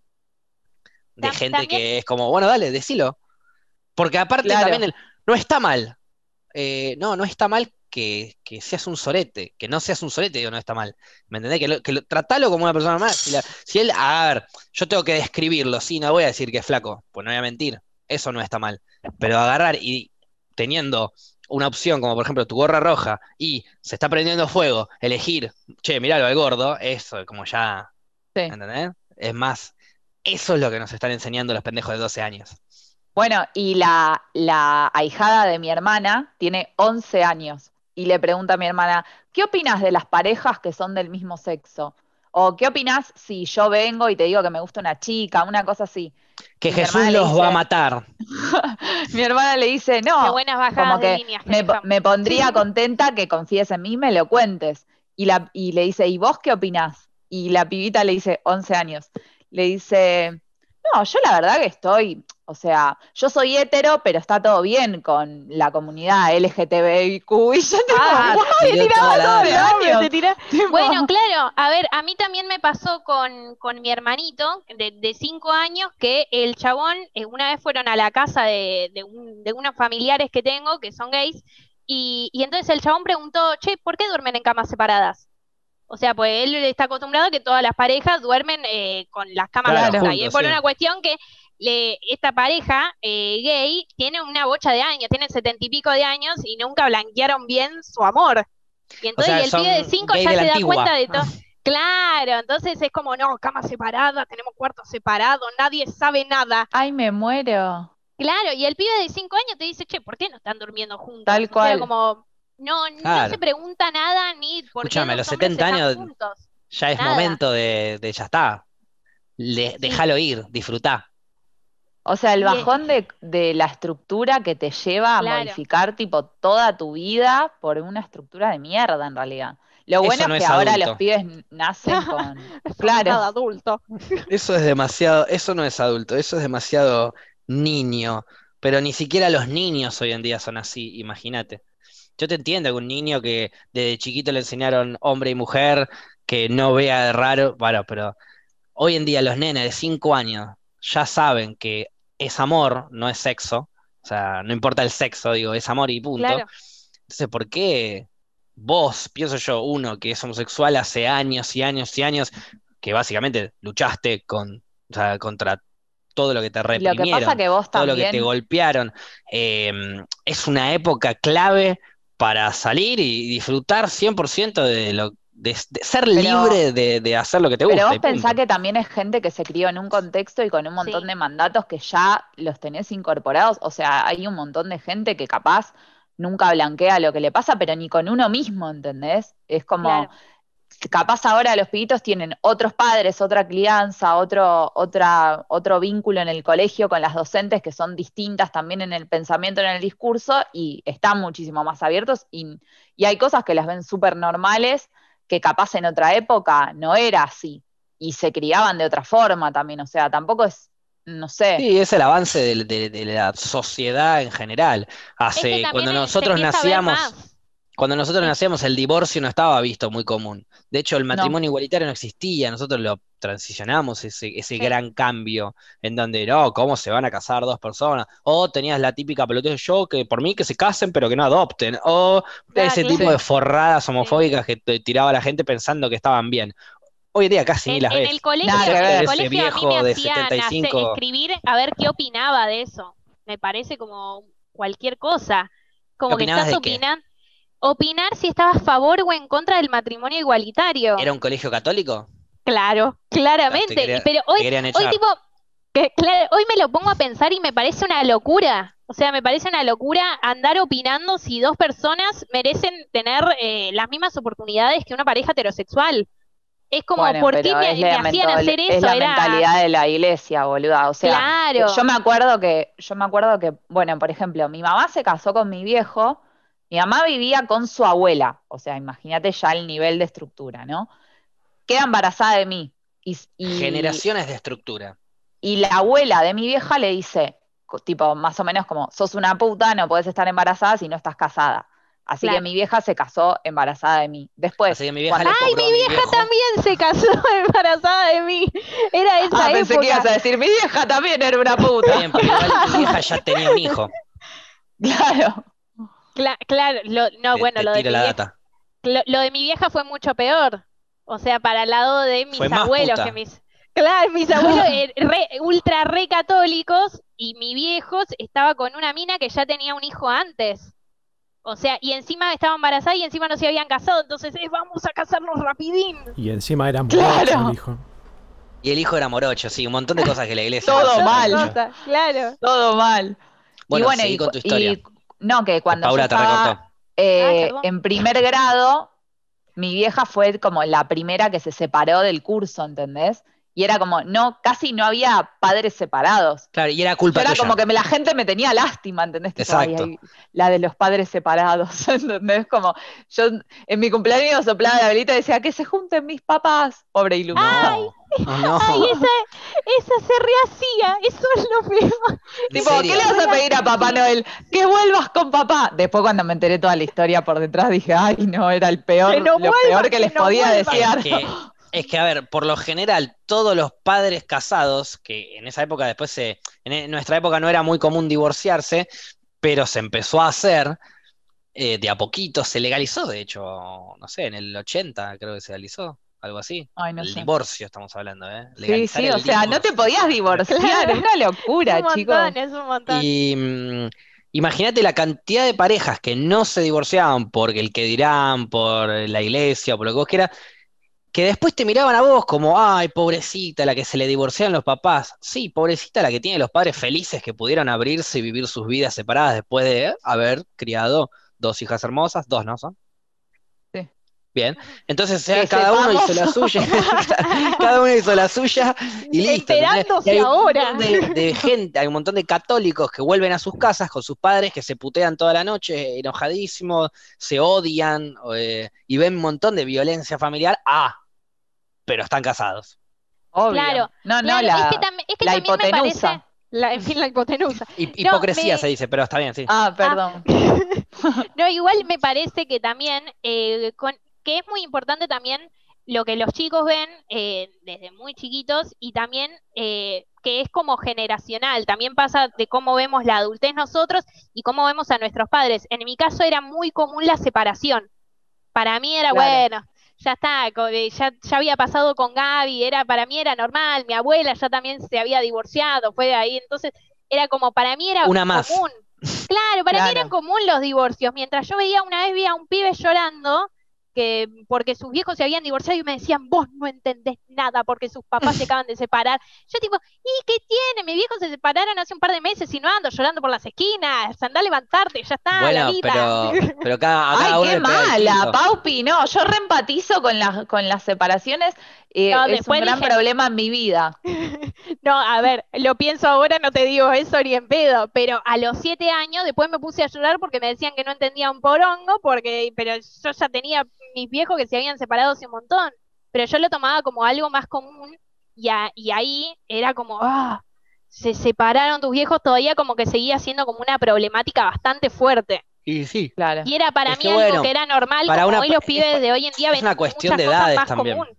de Tam- gente también, que es como, bueno, dale, decilo. Porque aparte también claro. el- no está mal. Eh, no, no está mal que, que seas un sorete, que no seas un sorete, digo, no está mal. ¿Me entendés? Que, lo, que lo- tratalo como una persona más. Si, la- si él, a ver, yo tengo que describirlo, sí, no voy a decir que es flaco, pues no voy a mentir, eso no está mal. Pero agarrar y teniendo una opción como por ejemplo tu gorra roja y se está prendiendo fuego, elegir, che, miralo al gordo, eso como ya, Sí. ¿entendés? Es más, eso es lo que nos están enseñando los pendejos de doce años. Bueno, y la, la ahijada de mi hermana tiene once años y le pregunta a mi hermana, ¿qué opinas de las parejas que son del mismo sexo? O ¿qué opinas si yo vengo y te digo que me gusta una chica, una cosa así? Que Y mi Jesús hermana le los va a dice, matar. mi hermana le dice, qué no, buenas bajadas como de que líneas que me, dejamos. me pondría contenta que confíes en mí, me lo cuentes. Y, la, y le dice, ¿y vos qué opinás? Y la pibita le dice, once años, le dice, no, yo la verdad que estoy, o sea, yo soy hetero, pero está todo bien con la comunidad L G T B I Q. Y yo tipo, Ah, wow, te Tiró toda tiraba la todo once data. el nombre, años. te tiraba. Tipo, Bueno, claro, a ver, a mí también me pasó con, con mi hermanito de, de cinco años que el chabón, eh, una vez fueron a la casa de, de, un- de unos familiares que tengo que son gays, y, y entonces el chabón preguntó, che, ¿por qué duermen en camas separadas? O sea, pues él está acostumbrado a que todas las parejas duermen eh, con las camas Claro, juntas. Y es juntos, por sí. una cuestión que le- esta pareja eh, gay tiene una bocha de años, tiene setenta y pico de años y nunca blanquearon bien su amor. Y O entonces, y sea, el pibe de son cinco gay ya de la se da antigua. cuenta de todo. Claro, entonces es como, no, cama separada, tenemos cuartos separados, nadie sabe nada. ay, me muero, Claro, y el pibe de cinco años te dice, che, ¿por qué no están durmiendo juntos? tal O sea, cual. como, no, no se Claro. pregunta nada ni por qué Escúchame, a dos los hombres setenta están años juntos. ya es Nada. momento de, de ya está. Le- Sí. déjalo ir, disfrutá. O sea, el Y eh, bajón de, de la estructura que te lleva a claro, modificar tipo toda tu vida por una estructura de mierda en realidad. Lo bueno Eso es no que es ahora los adulto. pibes n- nacen con, eso no es claro, nada adulto. Eso es demasiado, eso no es adulto, eso es demasiado niño. Pero ni siquiera los niños hoy en día son así, imagínate. Yo te entiendo que un niño que desde chiquito le enseñaron hombre y mujer, que no vea de raro, bueno, pero hoy en día los nenes de cinco años ya saben que es amor, no es sexo. O sea, no importa el sexo, digo, es amor y punto. Claro, Entonces, ¿por qué vos, pienso yo, uno que es homosexual hace años y años y años, que básicamente luchaste con, o sea, contra todo lo que te y lo que pasa reprimieron, que vos todo lo que te también, golpearon, eh, es una época clave para salir y disfrutar cien por ciento de lo de, de ser pero, libre de, de hacer lo que te pero gusta vos y pensás punto. que también es gente que se crió en un contexto y con un montón sí, de mandatos que ya los tenés incorporados. O sea, hay un montón de gente que capaz nunca blanquea lo que le pasa, pero ni con uno mismo, ¿entendés? Es como claro. capaz ahora los pibitos tienen otros padres, otra crianza, otro, otra, otro vínculo en el colegio con las docentes que son distintas también en el pensamiento, en el discurso, y están muchísimo más abiertos, y, y hay cosas que las ven súper normales, que capaz en otra época no era así, y se criaban de otra forma también, o sea, tampoco es, no sé. Sí, es el avance de, de- de la sociedad en general. Es que Hace, también cuando eh, se nosotros empieza a ver nacíamos, más. cuando nosotros Es- nacíamos, el divorcio no estaba visto muy común. De hecho, el No, matrimonio igualitario no existía. Nosotros lo transicionamos, ese, ese sí, gran cambio en donde, no, ¿cómo se van a casar dos personas? O tenías la típica pelotudez, yo, que por mí que se casen, pero que no adopten. O ah, ese tipo claro, de sí, forradas sí. homofóbicas que te tiraba la gente pensando que estaban bien. Hoy en día casi ni En, las en el ves. nada colegio, que en el ver. Ese colegio a mí me viejo de hacían setenta y hacer- cinco escribir a ver qué opinaba de eso. Me parece como cualquier cosa. ¿Qué Como que opinabas estás de qué? opinando, opinar si estás a favor o en contra del matrimonio igualitario. ¿Era un colegio católico? Claro, Claro, te claramente. Y- quería- Pero te hoy, querían hoy echar. tipo, que, claro, hoy me lo pongo a pensar y me parece una locura. O sea, me parece una locura andar opinando si dos personas merecen tener eh, las mismas oportunidades que una pareja heterosexual. Es como, bueno, ¿por qué pero es me, me la, hacían mentol- hacer es eso? la Era, mentalidad de la iglesia, boluda. O sea, eh, yo claro, me acuerdo que, yo me acuerdo que, bueno, por ejemplo, mi mamá se casó con mi viejo, mi mamá vivía con su abuela, o sea, imagínate ya el nivel de estructura, ¿no? Queda embarazada de mí. Y, y, Generaciones de estructura. y la abuela de mi vieja le dice, co- tipo, más o menos como, sos una puta, no podés estar embarazada si no estás casada. Así que claro. mi vieja se casó embarazada de mí. Así Después, que mi vieja cuando... le ¡Ay, cobró a mi mi vieja viejo. también se casó embarazada de mí! Era Ah, esa pensé que ibas época. a decir, mi vieja también era una Está puta. bien, pero igual mi vieja ya tenía un hijo. Claro. Cla- claro, lo- no, Te, bueno, te lo de tiro mi la vieja, data. lo, lo de mi vieja fue mucho peor. O sea, para el lado de Fue mis más abuelos, que puta. mis, claro, mis abuelos eh, re- ultra re católicos y mi viejo estaba con una mina que ya tenía un hijo antes. O sea, y encima estaba embarazada y encima no se habían casado, entonces eh, vamos a casarnos rapidín. Y encima era morocho el Claro. hijo. Y el hijo era morocho, sí, un montón de cosas que la iglesia Un no Todo acepta montón de mal. mucho. cosas, claro. Todo mal. Y Bueno, bueno, seguí y, con cu- tu historia, y no, que que cuando yo Paula te recortó. estaba Ay, eh, perdón. en primer grado, mi vieja fue como la primera que se separó del curso, ¿entendés? Y era como, no, casi no había padres separados. Claro, y era Yo culpa era como tuya. que me- la gente me tenía lástima, ¿entendés? Tipo, ay, Exacto. ay, la de los padres separados, ¿entendés? Como, yo en mi cumpleaños soplaba la velita y decía, que se junten mis papás. Pobre iluminada. Ay, No, oh, no. ay, esa, esa se rehacía, eso es lo peor. ¿En Tipo, ¿qué serio? le vas a pedir a Papá Noel? Que vuelvas con papá. Después cuando me enteré toda la historia por detrás dije, ay, no, era el peor, Que no lo vuelva, peor que que les no podía vuelva. Es desear. que, es que, a ver, por lo general, todos los padres casados, que en esa época después se, en e- en nuestra época no era muy común divorciarse, pero se empezó a hacer, eh, de a poquito, se legalizó, de hecho, no sé, en el ochenta creo que se legalizó, algo así. Ay, no El sé. divorcio estamos hablando, ¿eh? Sí, Legalizar sí, o el sea, no te divorcio. podías divorciar, Claro, una es un locura, chicos. montón, es un montón. Y mm, imagínate la cantidad de parejas que no se divorciaban porque el que dirán, por la iglesia, o por lo que vos quieras, que después te miraban a vos como, ay, pobrecita, la que se le divorciaron los papás. Sí, pobrecita la que tiene los padres felices que pudieron abrirse y vivir sus vidas separadas después de haber criado dos hijas hermosas, dos, ¿no son? Sí. Bien, entonces ya Que cada uno hizo la sepamos. suya, cada uno hizo la suya y listo, ¿entendés? Y Enterándose hay un ahora. montón de, de gente, hay un montón de católicos que vuelven a sus casas con sus padres que se putean toda la noche, enojadísimos, se odian eh, y ven un montón de violencia familiar. Ah, pero están casados. Obvio. Claro, No, no, claro, es que, la, tam- es que la también me parece, hipotenusa. la, en fin, la hipotenusa. Hip- No, hipocresía se me, dice, pero está bien, sí. Ah, ah, perdón. no, igual me parece que también, eh, con, que es muy importante también lo que los chicos ven eh, desde muy chiquitos y también eh, que es como generacional, también pasa de cómo vemos la adultez nosotros y cómo vemos a nuestros padres. En mi caso era muy común la separación. Para mí era, Claro. bueno, ya está, co- eh, ya, ya había pasado con Gaby, era, para mí era normal, mi abuela ya también se había divorciado, fue de ahí, entonces era como, para mí era Una más. común. Claro, para mí eran Claro. común los divorcios, mientras yo veía una vez vi a un pibe llorando que porque sus viejos se habían divorciado y me decían, vos no entendés nada porque sus papás se acaban de separar. Yo tipo, ¿y qué tiene? Mis viejos se separaron hace un par de meses y no ando llorando por las esquinas. Andá a levantarte, ya está, la Bueno, vida. pero, pero cada, a cada Ay, uno qué le pega mala, distinto. Paupi, no, yo reempatizo con las, con las separaciones, eh, No, es un después gran dije, problema en mi vida. no, a ver, lo pienso ahora, no te digo eso ni en pedo, pero a los siete años después me puse a llorar porque me decían que no entendía un porongo, porque, pero yo ya tenía mis viejos que se habían separado hace un montón, pero yo lo tomaba como algo más común y, a- y ahí era como, ah, se separaron tus viejos, todavía como que seguía siendo como una problemática bastante fuerte. Y sí, Claro. Y era para es mí que algo bueno, que era normal, para como una, hoy los es, pibes de hoy en día es ven una cuestión muchas de cosas edades más también. común.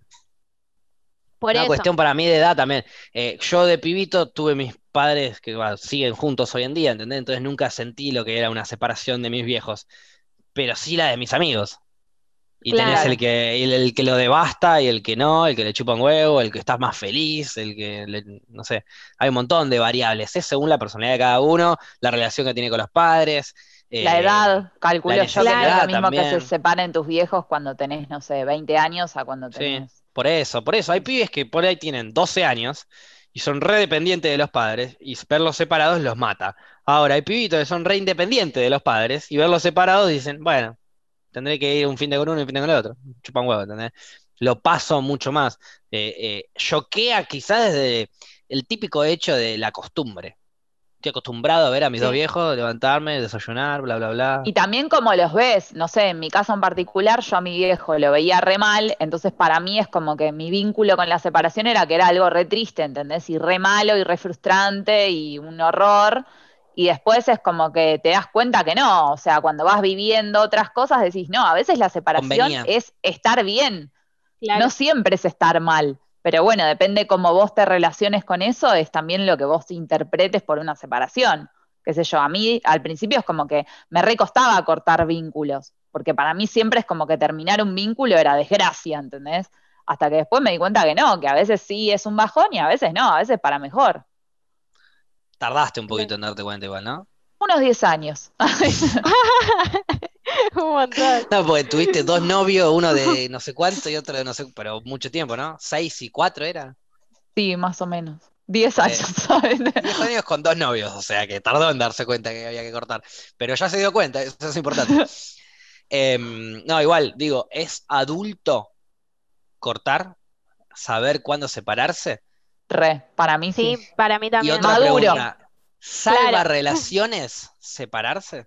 Por Una eso, cuestión para mí de edad también. Eh, yo de pibito tuve mis padres que bueno, siguen juntos hoy en día, ¿entendés? Entonces nunca sentí lo que era una separación de mis viejos, pero sí la de mis amigos. Y tenés claro, el que, el, el que lo devasta y el que no, el que le chupa un huevo, el que está más feliz, el que, le- no sé, hay un montón de variables. Es según la personalidad de cada uno, la relación que tiene con los padres, La eh, edad, la calculo yo que no es lo necesidad mismo que se también. separen tus viejos cuando tenés, no sé, veinte años a cuando Sí, tenés por eso, por eso. Hay quince. pibes que por ahí tienen doce años y son re dependientes de los padres y verlos separados los mata. Ahora, hay pibitos que son re independientes de los padres y verlos separados dicen, bueno, tendré que ir un fin de con uno y un fin de con el otro. Chupan huevo, ¿entendés? Lo paso mucho más. Eh, eh, choquea quizás desde el típico hecho de la costumbre. Estoy acostumbrado a ver a mis dos sí, viejos, levantarme, desayunar, bla, bla, bla. Y también como los ves, no sé, en mi caso en particular, yo a mi viejo lo veía re mal, entonces para mí es como que mi vínculo con la separación era que era algo re triste, ¿entendés? Y re malo y re frustrante y un horror. Y después es como que te das cuenta que no, o sea, cuando vas viviendo otras cosas decís, no, a veces la separación Convenía. es estar bien, no claro. siempre es estar mal. Pero bueno, depende cómo vos te relaciones con eso, es también lo que vos interpretes por una separación. Qué sé yo, a mí al principio es como que me recostaba cortar vínculos, porque para mí siempre es como que terminar un vínculo era desgracia, ¿entendés? Hasta que después me di cuenta que no, que a veces sí es un bajón y a veces no, a veces para mejor. Tardaste un poquito Claro. en darte cuenta igual, ¿no? Unos diez años. Un montón. No, porque tuviste dos novios, uno de no sé cuánto y otro de no sé, pero mucho tiempo, ¿no? Seis y cuatro era. Sí, más o menos. Diez Por años, eso. ¿sabes? Diez años con dos novios, o sea que tardó en darse cuenta que había que cortar. Pero ya se dio cuenta, eso es importante. Em, no, igual, digo, ¿es adulto cortar? ¿Saber cuándo separarse? Re, para mí sí. Sí, para mí Y también. otra Maduro. Sí, pregunta, ¿salva claro. relaciones separarse?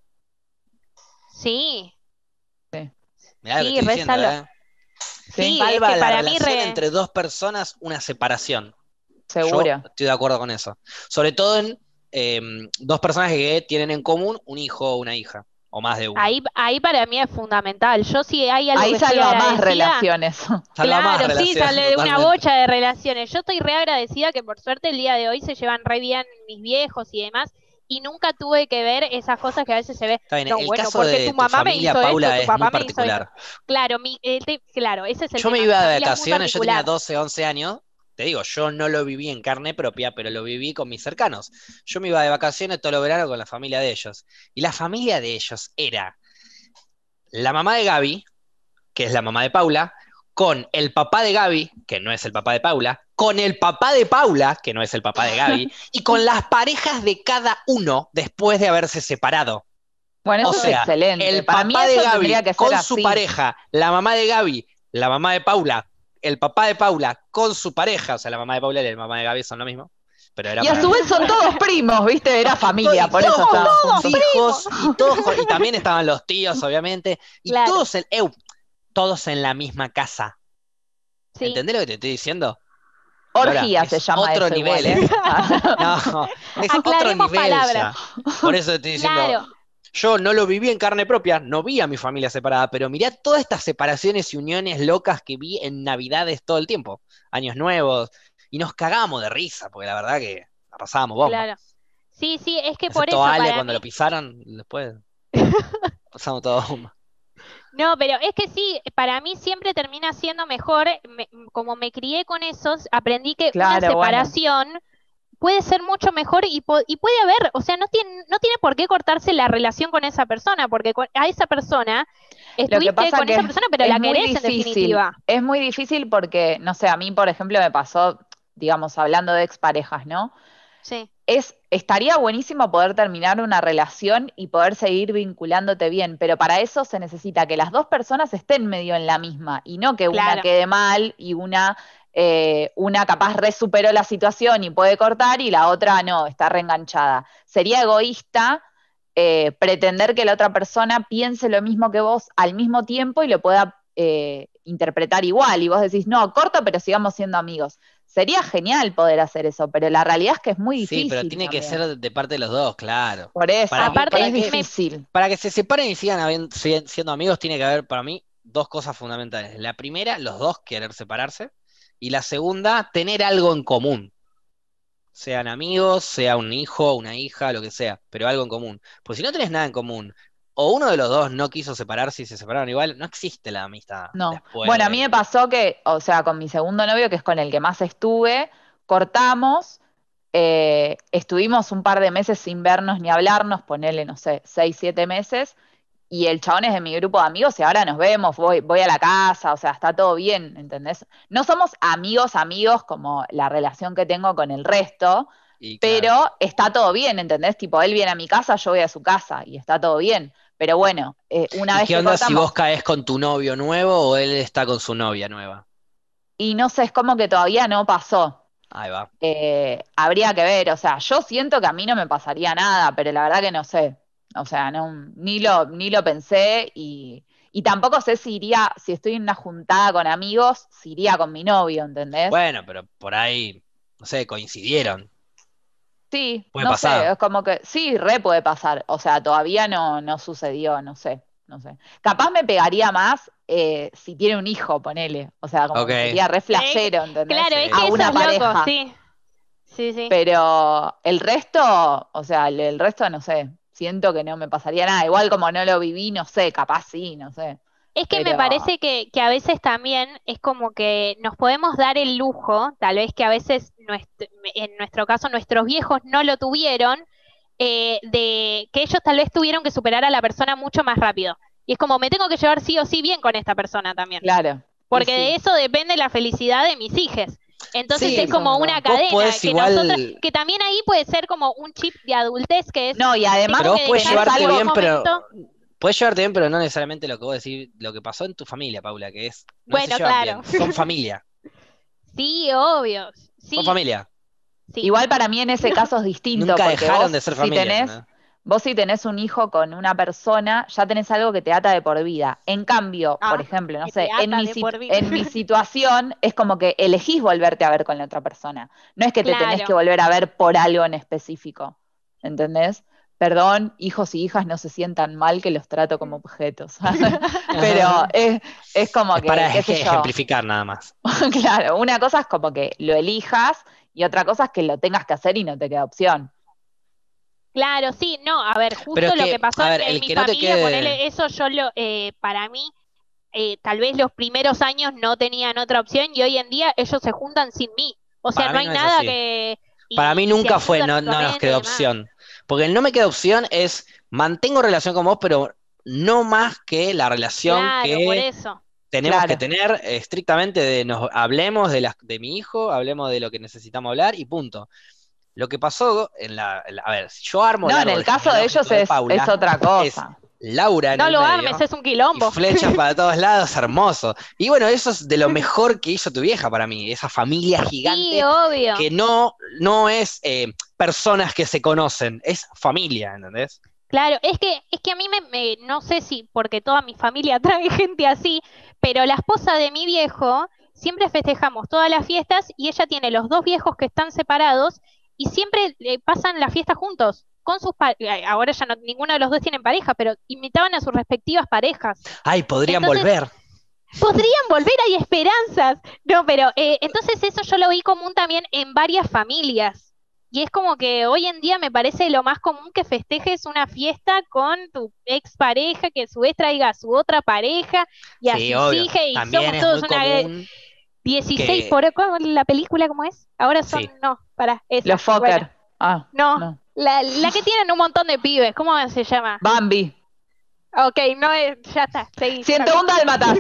Sí, Sí, Mirá lo que sí, estoy diciendo, resalo. ¿eh? sí, Sí, es ¿Salva que la para mí relación re. entre dos personas una separación? Yo seguro. estoy de acuerdo con eso. Sobre todo en em, dos personas que tienen en común un hijo o una hija, o más de uno. Ahí, ahí para mí es fundamental. Yo si hay algo Ahí que estoy salva más agradecida, relaciones. Salva más claro, sí, relaciones, sale de una totalmente. bocha de relaciones. Yo estoy re agradecida que por suerte el día de hoy se llevan re bien mis viejos y demás, y nunca tuve que ver esas cosas que a veces se ve. Está bien, No, el bueno, caso porque de tu tu mamá me familia, hizo esto, Paula, tu es muy papá me hizo esto. particular. Claro, mi, el te- claro, ese es el Yo me tema. iba Mi de familia es muy vacaciones, yo tenía particular. doce, once años. Te digo, yo no lo viví en carne propia, pero lo viví con mis cercanos. Yo me iba de vacaciones todo el verano con la familia de ellos. Y la familia de ellos era la mamá de Gaby, que es la mamá de Paula, con el papá de Gaby, que no es el papá de Paula, con el papá de Paula, que no es el papá de Gaby, y con las parejas de cada uno después de haberse separado. Bueno, O eso es sea, excelente. el Para mí papá de eso tendría Gaby que ser con su así. pareja, la mamá de Gaby, la mamá de Paula, el papá de Paula con su pareja, o sea, la mamá de Paula y la mamá de Gaby son lo mismo, pero era Y a para... su vez son todos primos, ¿viste? Era Y, to- familia, y por todos eso con estaban sus juntos. hijos, y todos con- y también estaban los tíos, obviamente, y Claro, todos en, eu, todos en la misma casa. sí. ¿Entendés lo que te estoy diciendo? Flora, Orgía se es llama otro eso nivel, igual, ¿eh? ¿eh? No, es otro Aclaremos nivel palabras. ya. Por eso te estoy diciendo, Claro, yo no lo viví en carne propia, no vi a mi familia separada, pero mirá todas estas separaciones y uniones locas que vi en Navidades todo el tiempo, Años Nuevos, y nos cagamos de risa, porque la verdad que la pasábamos bomba. claro. Sí, sí, es que por Excepto eso Ale para cuando lo mí. pisaron, después pasamos todo bomba. No, pero es que sí, para mí siempre termina siendo mejor, me- como me crié con esos, aprendí que una Claro, bueno. separación puede ser mucho mejor y, po- y puede haber, o sea, no tiene, no tiene por qué cortarse la relación con esa persona, porque con- a esa persona Lo que estuviste pasa con que esa es, persona, pero es la muy querés en difícil, definitiva. es muy difícil porque, no sé, a mí, por ejemplo, me pasó, digamos, hablando de exparejas, ¿no? Sí, Es, estaría buenísimo poder terminar una relación y poder seguir vinculándote bien, pero para eso se necesita que las dos personas estén medio en la misma y no que una claro. quede mal y una, eh, una capaz re superó la situación y puede cortar y la otra no, está reenganchada. Sería egoísta eh, pretender que la otra persona piense lo mismo que vos al mismo tiempo y lo pueda eh, interpretar igual. Y vos decís, no, corto, pero sigamos siendo amigos. Sería genial poder hacer eso, pero la realidad es que es muy Sí, pero difícil tiene que también. ser de parte de los dos, claro. Por eso, Para que, Aparte, para es que, me, difícil. para que se separen y sigan habiendo- si- siendo amigos, tiene que haber para mí dos cosas fundamentales. La primera, los dos querer separarse. Y la segunda, tener algo en común. Sean amigos, sea un hijo, una hija, lo que sea, pero algo en común. Pues si no tenés nada en común, o uno de los dos no quiso separarse y se separaron igual, no existe la amistad No. después Bueno, a mí de... me pasó que, o sea, con mi segundo novio, que es con el que más estuve, cortamos, eh, estuvimos un par de meses sin vernos ni hablarnos, ponele, no sé, seis, siete meses, y el chabón es de mi grupo de amigos y ahora nos vemos, voy, voy a la casa, o sea, está todo bien, ¿entendés? No somos amigos, amigos como la relación que tengo con el resto, Y claro. pero está todo bien, ¿entendés? Tipo, él viene a mi casa, yo voy a su casa y está todo bien. Pero bueno, eh, una ¿Y vez qué que onda si vos cortamos, caes con tu novio nuevo o él está con su novia nueva? y no sé, es como que todavía no pasó. Ahí va. Eh, habría que ver, o sea, yo siento que a mí no me pasaría nada, pero la verdad que no sé. O sea, no, ni lo, ni lo pensé y, y tampoco sé si iría, si estoy en una juntada con amigos, si iría con mi novio, ¿entendés? Bueno, pero por ahí, no sé, coincidieron. Sí, Puede no sé, pasar. es como que sí, re puede pasar. O sea, todavía no, no sucedió, no sé, no sé. Capaz me pegaría más eh, si tiene un hijo, ponele. O sea, como que Ok. sería re eh, flashero, ¿entendés? claro, es Sí. A que eso una es loco, pareja. sí, sí, sí. Pero el resto, o sea, el, el resto no sé, siento que no me pasaría nada. Igual como no lo viví, no sé, capaz sí, no sé. Es que me Pero parece que, que a veces también es como que nos podemos dar el lujo, tal vez que a veces nuestro- en nuestro caso nuestros viejos no lo tuvieron, eh, de que ellos tal vez tuvieron que superar a la persona mucho más rápido. Y es como, me tengo que llevar sí o sí bien con esta persona también, claro, y porque de sí, eso depende la felicidad de mis hijes. Entonces es Sí, eso es como una verdad. vos cadena, podés que nosotras, igual, que también ahí puede ser como un chip de adultez que es, No, y pero además tengo vos que podés dejar tenés llevarte en un algo, bien, pero momento. podés llevarte bien, pero no necesariamente lo que vos decís, lo que pasó en tu familia, Paula, que es, no se Bueno, llevan claro. bien, son familia, Sí, obvio. son Sí, familia. sí. igual para mí en ese No, caso es distinto, Nunca porque dejaron de vos ser si familia, tenés, ¿entendés? vos si tenés un hijo con una persona, ya tenés algo que te ata de por vida. En cambio, por ah, ejemplo, no que te sé, en ata mi, de sit- por vida. en mi situación es como que elegís volverte a ver con la otra persona. No es que te tenés que Claro. volver a ver por algo en específico, ¿entendés? Perdón, hijos y hijas no se sientan mal que los trato como objetos. Pero es, es como Es para que, qué sé ej- yo, ejemplificar nada más. claro, una cosa es como que lo elijas y otra cosa es que lo tengas que hacer y no te queda opción. Claro, sí, no, a ver, Pero es justo lo que que, pasó a en, ver, en el mi que no te familia, quede, ponele eso, yo lo, eh, para mí, eh, tal vez los primeros años no tenían otra opción y hoy en día ellos se juntan sin mí. O sea, para no mí hay no es nada así. que, Para y, mí y se nunca fue, ayudan no, no nos mutuamente y quedó demás. opción. Porque el no me queda opción es, mantengo relación con vos, pero no más que la relación Claro, por que eso. tenemos que Claro. tener eh, estrictamente de nos hablemos de las de mi hijo, hablemos de lo que necesitamos hablar y punto. Lo que pasó en la, en la- a ver, si yo armo el No, en árbol el caso de ellos genealógico de es, es Paula, otra es cosa. Laura en No el lo armes, medio es un y quilombo. flechas para todos lados, hermoso. Y bueno, eso es de lo mejor que hizo tu vieja para mí, esa familia Sí, gigante obvio. que no, no es eh, personas que se conocen, es familia, ¿entendés? Claro, es que, es que a mí me, me- no sé si porque toda mi familia trae gente así, pero la esposa de mi viejo, siempre festejamos todas las fiestas y ella tiene los dos viejos que están separados y siempre eh, pasan la fiesta juntos, con sus pa- eh, ahora ya no, ninguno de los dos tienen pareja, pero invitaban a sus respectivas parejas. Ay, podrían Entonces, volver. podrían volver, hay esperanzas. No, pero eh, entonces eso yo lo vi común también en varias familias. Y es como que hoy en día me parece lo más común que festejes una fiesta con tu expareja, que a su vez traiga a su otra pareja y a Sí, sus obvio. hijas, y También somos es todos muy una eh, común dieciséis que, por ¿cómo la película cómo es? Ahora son, sí, no. Para, esa. Los Fokker. Bueno, Ah, no, no. La, la que tienen un montón de pibes, ¿cómo se llama? Bambi. Ok, no es, ya está, seguí. ciento uno dálmatas.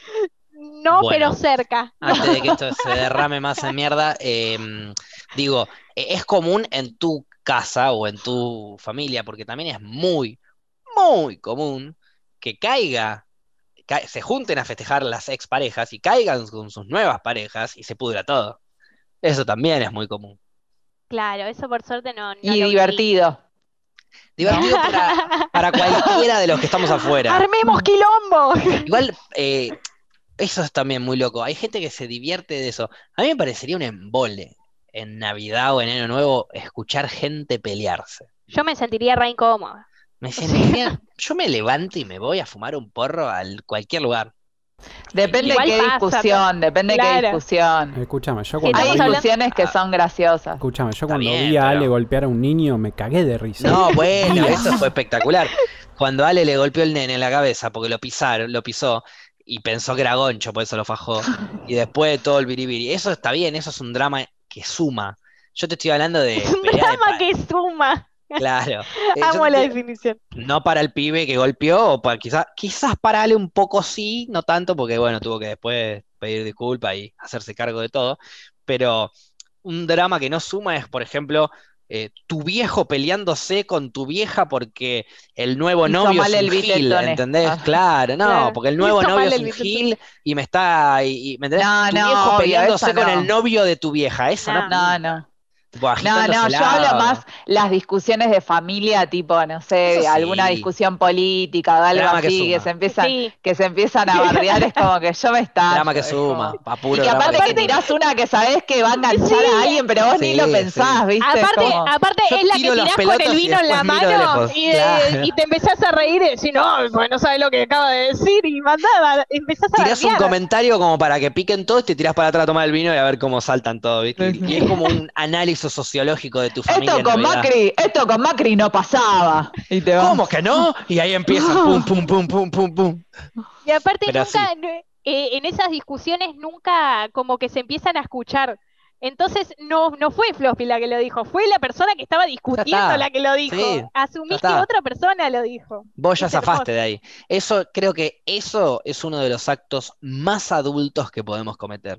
No, pero Bueno, cerca. antes de que esto se derrame más en mierda, eh, digo, eh, es común en tu casa o en tu familia, porque también es muy, muy común que caiga, ca- se junten a festejar las exparejas y caigan con sus nuevas parejas y se pudra todo. Eso también es muy común. Claro, eso por suerte no, no Y lo viví. divertido. Divertido para, para cualquiera de los que estamos afuera. ¡Armemos quilombo! Igual, eh, eso es también muy loco. Hay gente que se divierte de eso. A mí me parecería un embole en Navidad o en Año Nuevo escuchar gente pelearse. Yo me sentiría re incómoda. Me O sea, sentiría, yo me levanto y me voy a fumar un porro a cualquier lugar. Depende Igual qué pasa, discusión, depende claro. qué discusión. Escúchame, yo Sí, cuando Hay estamos vi, hablando- discusiones que son graciosas. escúchame, yo Está cuando bien, vi a Ale pero- golpear a un niño me cagué de risa. No, bueno, eso fue espectacular. Cuando Ale le golpeó el nene en la cabeza porque lo pisaron, lo pisó y pensó que era Goncho, por eso lo fajó. Y después todo el biribiri. Eso está bien, eso es un drama que suma. Yo te estoy hablando de Es un pelea de drama pa- que suma. Claro. Eh, yo Amo te la estoy- definición. No para el pibe que golpeó, o para, quizás, quizás para Ale un poco sí, no tanto, porque bueno, tuvo que después pedir disculpas y hacerse cargo de todo. Pero un drama que no suma es, por ejemplo, eh, tu viejo peleándose con tu vieja porque el nuevo Hizo novio mal es un el gil, Viteltoné. ¿entendés? Ah. Claro, no, Claro. porque el nuevo Hizo novio mal es el un Viteltoné. gil y me está, y, y- ¿me entendés? No, Tu no, viejo obvio, peleándose eso con no. el novio de tu vieja, eso no, No, no. tipo, No, agitándose no, el yo hablo agua. más las discusiones de familia, tipo, no sé, Eso sí. alguna discusión política o algo Drama que así, que, suma. se empiezan, Sí. que se empiezan a bardear, es como que yo me estallo. Drama que es suma, como- pa' Y puro que drama aparte que que suma. tirás una que sabés que va a enganchar Sí. a alguien, pero vos ni Sí, lo sí. pensás, ¿viste? Es Aparte, como- aparte Yo es la que tiro las tirás con el pelotas y vino en la después miro de mano lejos. y, eh, Claro. y te empezás a reír y decís, no, pues no sabes lo que acaba de decir y mandaba, empezás a Tirás un bardear. comentario como para que piquen todos y te tirás para atrás a tomar el vino y a ver cómo saltan todos, ¿viste? Sí, Y sí. es como un análisis sociológico de tu familia Esto en con Navidad. Macri, esto con Macri no pasaba. Y te vas. ¿Cómo que no? Y ahí empiezan, pum, pum, pum, pum, pum, pum. Y aparte Pero nunca, no- eh, en esas discusiones nunca como que se empiezan a escuchar. Entonces no, no fue Floppy la que lo dijo, fue la persona que estaba discutiendo está. la que lo dijo. Sí, Asumís ya que está. otra persona lo dijo. Vos ya Es hermoso. zafaste de ahí. Eso, creo que eso es uno de los actos más adultos que podemos cometer.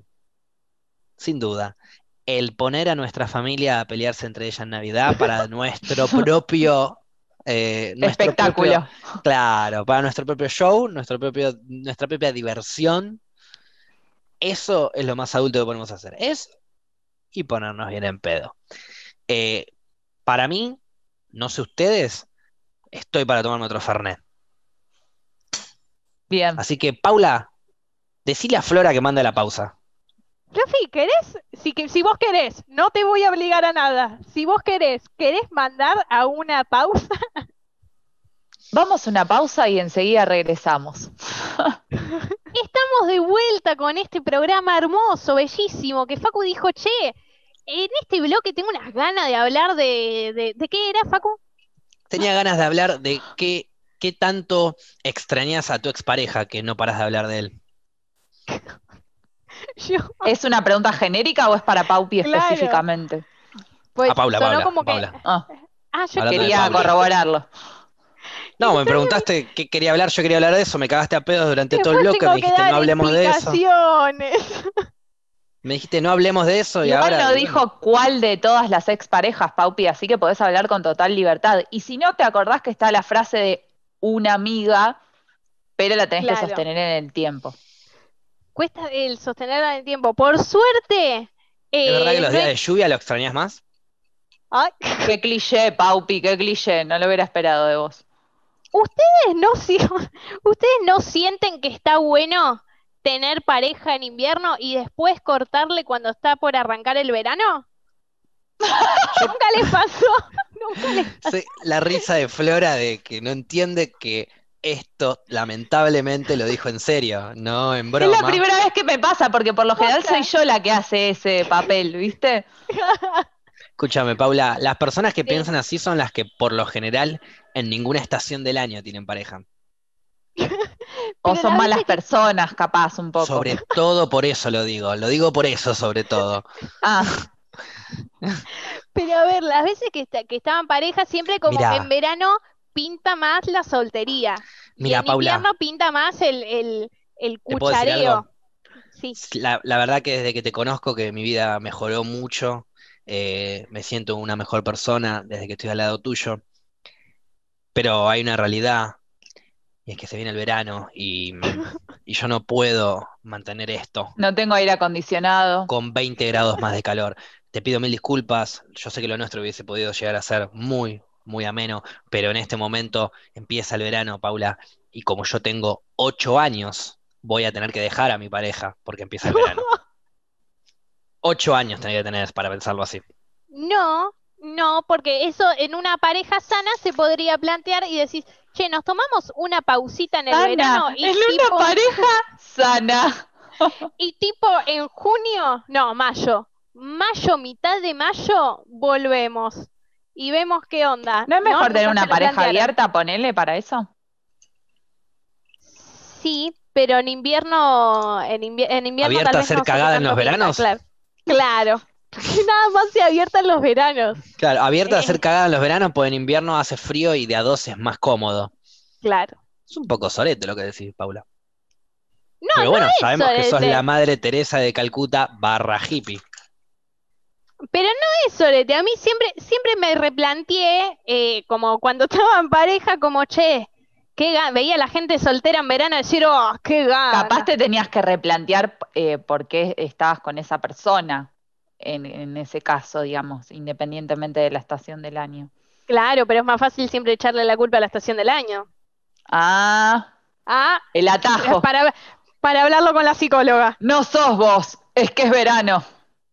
Sin duda. El poner a nuestra familia a pelearse entre ellas en Navidad para nuestro propio, eh, nuestro Espectáculo. propio- claro, para nuestro propio show, nuestro propio, nuestra propia diversión. Eso es lo más adulto que podemos hacer. Es y ponernos bien en pedo. Eh, para mí, no sé ustedes, estoy para tomarme otro Fernet. Bien. Así que, Paula, decile a Flora que mande la pausa. Rafi, ¿querés? Si, que- si vos querés, no te voy a obligar a nada. Si vos querés, ¿querés mandar a una pausa? Vamos a una pausa y enseguida regresamos. Estamos de vuelta con este programa hermoso, bellísimo, que Facu dijo, che, en este bloque tengo unas ganas de hablar de... ¿De, de qué era, Facu? Tenía ganas de hablar de qué, qué tanto extrañas a tu expareja que no paras de hablar de él. Yo, ¿Es una pregunta genérica o es para Paupi Claro. específicamente? pues, A Paula, sonó Paula, como que... Paula. Ah, Ah, yo Hablando de quería Paula. corroborarlo. No, me preguntaste qué quería hablar, yo quería hablar de eso, me cagaste a pedos durante todo el después bloque, tengo me que dijiste dar no hablemos de eso. explicaciones. Me dijiste no hablemos de eso y Igual ahora. no bueno, dijo cuál de todas las exparejas, Paupi, así que podés hablar con total libertad. Y si no te acordás que está la frase de una amiga, pero la tenés Claro. que sostener en el tiempo. Cuesta el sostenerla en el tiempo. Por suerte... ¿Es verdad que eh, los no días de es- lluvia lo extrañas más? Ay, Qué cliché, Paupi, qué cliché. No lo hubiera esperado de vos. ¿ustedes no, si- ¿ustedes no sienten que está bueno tener pareja en invierno y después cortarle cuando está por arrancar el verano? Nunca les pasó. Nunca les pasó. Sí, la risa de Flora de que no entiende que esto lamentablemente lo dijo en serio, no en Es broma. la primera vez que me pasa, porque por lo general Posta. soy yo la que hace ese papel, ¿viste? Escúchame, Paula, las personas que Sí. piensan así son las que por lo general en ninguna estación del año tienen pareja. O Pero son la malas viste que- personas, capaz, un poco. Sobre todo por eso lo digo, lo digo por eso sobre todo. Ah, Pero a ver, las veces que, está- que estaban parejas, siempre como que en Mira, verano pinta más la soltería y mira, en Paula, invierno pinta más el, el, el ¿te puedo decir cuchareo. algo? Sí. La, la verdad que desde que te conozco, que mi vida mejoró mucho, eh, me siento una mejor persona desde que estoy al lado tuyo, pero hay una realidad, y es que se viene el verano y, y yo no puedo mantener esto No tengo aire acondicionado. con veinte grados más de calor. Te pido mil disculpas, yo sé que lo nuestro hubiese podido llegar a ser muy, muy ameno, pero en este momento empieza el verano, Paula, y como yo tengo ocho años, voy a tener que dejar a mi pareja porque empieza el verano. Ocho años tendría que tener para pensarlo así. No, no, porque eso en una pareja sana se podría plantear y decís, che, nos tomamos una pausita en el Sana, verano y en una tipo, pareja sana. y tipo en junio, no, mayo, mayo, mitad de mayo, volvemos y vemos qué onda, ¿No es ¿no? mejor tener Nunca se una lo pareja plantearon. abierta, ponele para eso? Sí, pero en invierno, en invi- en invierno tal ¿Abierta a vez ser no sé qué cagada en los tanto pinta, veranos? claro. Claro, que nada más se abierta en los veranos. Claro, abierta a ser Eh, cagada en los veranos, pues en invierno hace frío y de a dos es más cómodo. claro. Es un poco sorete lo que decís, Paula. No, Pero no bueno, es sabemos que sos la sorete, madre Teresa de Calcuta barra hippie. pero no es sorete. A mí siempre, siempre me replanteé, eh, como cuando estaba en pareja, como, che, qué ga- veía a la gente soltera en verano decir, oh, qué Capaz gana. te tenías que replantear eh, por qué estabas con esa persona en, en ese caso, digamos, independientemente de la estación del año. Claro, pero es más fácil siempre echarle la culpa a la estación del año. Ah, Ah, el es atajo. para, para hablarlo con la psicóloga. No sos vos, es que es verano.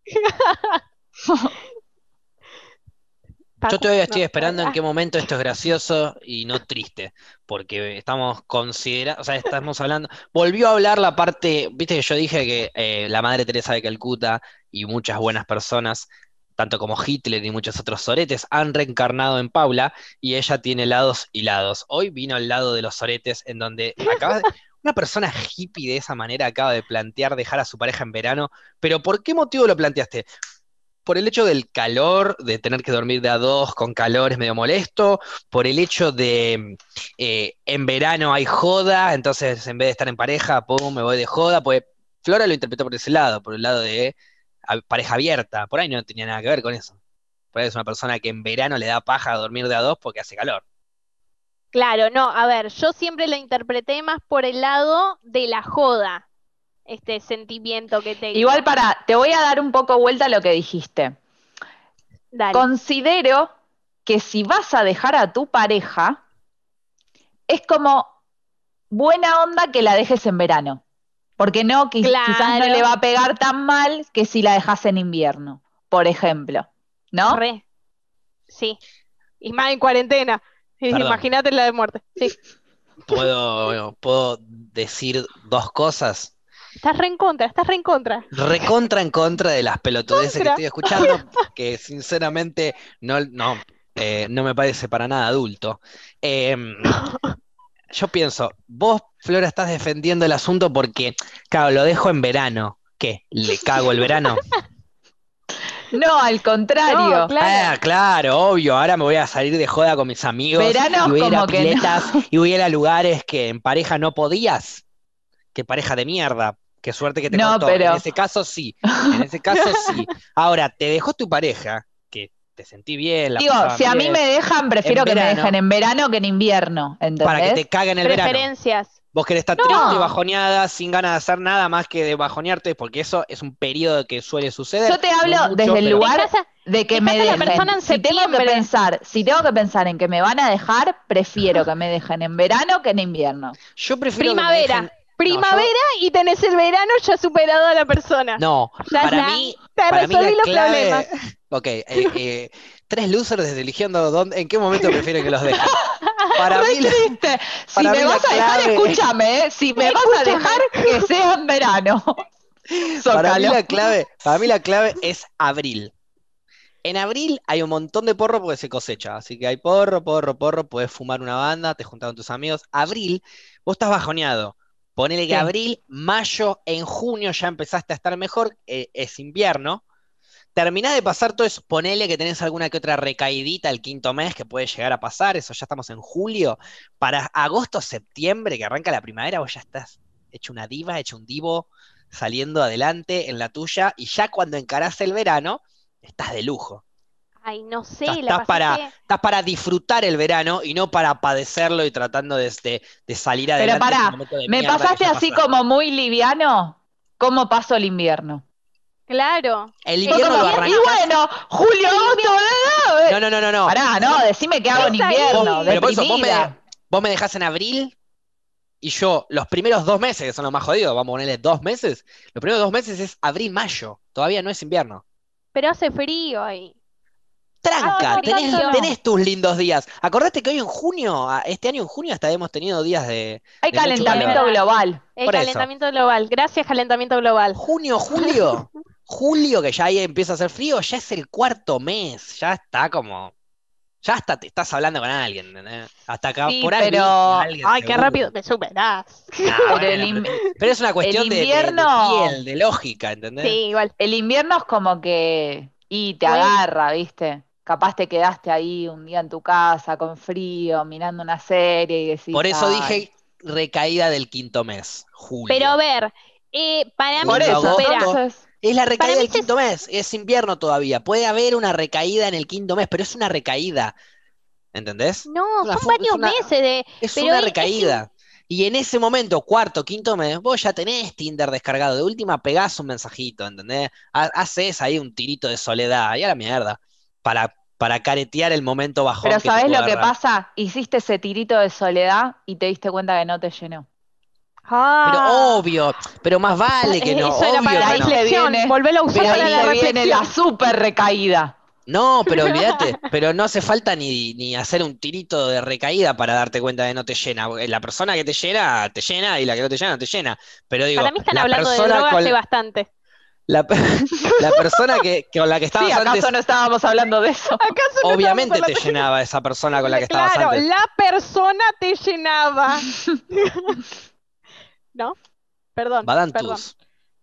Yo Pacu, todavía no. estoy esperando en Ah, qué momento esto es gracioso y no triste, porque estamos considerando, o sea, estamos hablando, volvió a hablar la parte, viste que yo dije que eh, la Madre Teresa de Calcuta y muchas buenas personas, tanto como Hitler y muchos otros soretes, han reencarnado en Paula y ella tiene lados y lados. Hoy vino al lado de los soretes en donde acaba de... Una persona hippie de esa manera acaba de plantear dejar a su pareja en verano, pero ¿por qué motivo lo planteaste? Por el hecho del calor, de tener que dormir de a dos con calor es medio molesto, por el hecho de eh, en verano hay joda, entonces en vez de estar en pareja, pum, me voy de joda, pues Flora lo interpretó por ese lado, por el lado de a- pareja abierta, por ahí no tenía nada que ver con eso. Por ahí es una persona que en verano le da paja dormir de a dos porque hace calor. claro, no, a ver, yo siempre lo interpreté más por el lado de la joda, este sentimiento que Igual tengo. para, te voy a dar un poco vuelta a lo que dijiste. Dale. Considero que si vas a dejar a tu pareja, es como buena onda que la dejes en verano. Porque no, qui- quizás no le Claro, va a pegar tan mal que si la dejas en invierno, por ejemplo. ¿No? re, sí. Y más en cuarentena. Perdón, Imagínate la de muerte. Sí. ¿puedo, puedo decir dos cosas? Estás re en contra, estás re en contra. Recontra en contra de las pelotudeces que Contra. estoy escuchando, que sinceramente no, no, eh, no me parece para nada adulto. Em, yo pienso, vos, Flora, estás defendiendo el asunto porque, claro, lo dejo en verano. ¿Qué? ¿Le cago el verano? No, al No, contrario. Ah, claro. claro, obvio, ahora me voy a salir de joda con mis amigos y Veranos voy a ir a como que no. piletas y voy a ir a lugares que en pareja no podías. Qué pareja de mierda. Qué suerte que te No, cortó. En pero ese caso sí. En ese caso sí. Ahora, te dejó tu pareja, que te sentí bien, la digo, pasaban si a mí bien, me dejan, en prefiero que me dejen verano, en verano que en invierno, para que te ¿entendés? caguen el verano. Preferencias. Vos querés estar triste, No, No. bajoneada, sin ganas de hacer nada más que de bajonearte, porque eso es un periodo que suele suceder, yo te no hablo mucho, desde el pero lugar Dejás a, de que me dejás a la persona dejen. en Si tengo que septiembre. pensar, si tengo que pensar en que me van a dejar, prefiero que me dejen en verano que en invierno. yo prefiero que me dejen. Primavera. No, yo. Primavera y tenés el verano ya superado a la persona. No, Ya para está. mí, Te para mí la resolví los clave. problemas. Ok, eh, eh, tres losers eligiendo dónde, en qué momento prefieren que los dejen. Para Re mí, la, triste. Si para me mí la vas a dejar, clave, escúchame, ¿eh? Si me vas a Escúchame. dejar, que sea en verano. para mí Zócalo. la clave, para mí la clave es abril. En abril hay un montón de porro porque se cosecha, así que hay porro, porro, porro, puedes fumar una banda, te juntás con tus amigos. Abril, vos estás bajoneado. Ponele que Sí. abril, mayo, en junio ya empezaste a estar mejor, eh, es invierno. terminás de pasar todo eso, ponele que tenés alguna que otra recaidita el quinto mes que puede llegar a pasar, eso ya estamos en julio. Para agosto, septiembre, que arranca la primavera, vos ya estás hecho una diva, hecho un divo, saliendo adelante en la tuya, y ya cuando encarás el verano, estás de lujo. Ay, no O sé, sea, la estás pasé para, que... estás para disfrutar el verano y no para padecerlo y tratando de, de- de salir Pero adelante de ese pará, momento de ¿me mierda que pasaste ya así pasaste. como muy liviano? ¿Cómo paso el invierno? Claro. El El Fue invierno como, lo y arrancás. bueno, julio, agosto, eh, No, no, no, no, no. Pará, no, decime qué hago en Es ahí. invierno, Vos- pero por eso, vos me, deprimida. vos me dejás en abril y yo, los primeros dos meses, que son los más jodidos, vamos a ponerle dos meses, los primeros dos meses es abril, mayo, todavía no es invierno. Pero hace frío ahí. Tranca, No, no, tenés, tanto no. tenés tus lindos días. Acordate que hoy en junio, a- este año en junio hasta hemos tenido días de, Hay de mucho calentamiento calor. Verdad. global. El Por eso. calentamiento global. Gracias, calentamiento global. Junio, julio, julio que ya ahí empieza a hacer frío, ya es el cuarto mes, ya está como, ya hasta te estás hablando con alguien, ¿entendés? Hasta acá Sí, por ahí pero- viste a alguien Ay, qué seguro. rápido te superás. Nah, Pero bueno, el pero, in- tiene- pero es una cuestión de- de, de invierno- piel, de lógica, ¿entendés? Sí, igual. El invierno es como que, y te Bueno. agarra, ¿viste? Capaz te quedaste ahí un día en tu casa con frío, mirando una serie y decís, Por eso "Ay". dije recaída del quinto mes, julio. Pero a ver, eh, para mí Por Julio, se eso, supera. agosto. entonces, Es la Para recaída mí del se- quinto mes, es invierno todavía. Puede haber una recaída en el quinto mes, pero es una recaída, ¿entendés? No, Es una son fu- es varios una- meses de. Es Pero una es- es recaída. Y en ese momento, cuarto, quinto mes, vos ya tenés Tinder descargado. De última pegás un mensajito, ¿entendés? Ha- Haces ahí un tirito de soledad, y a la mierda. Para, para caretear el momento bajón pero que te ¿sabés puede lo que agarrar. pasa? Hiciste ese tirito de soledad y te diste cuenta que no te llenó. Pero Ah. obvio, pero más vale que Eh, no, Eso era obvio para la que no. reflexión. viene- Volverlo a usar Pero para ahí la se viene reflexión. la super recaída. No, pero olvídate, pero no hace falta ni, ni hacer un tirito de recaída para darte cuenta de no te llena. La persona que te llena, te llena, y la que no te llena, no te llena. Pero digo, Para mí están la hablando de persona drogas con hace bastante. la, la persona que, que con la que estabas Sí, ¿acaso antes, no estábamos hablando de eso? ¿Acaso no obviamente estábamos te hablando- llenaba esa persona con la que estabas Claro, antes. la persona te llenaba. ¿No? Perdón, perdón. Badantus.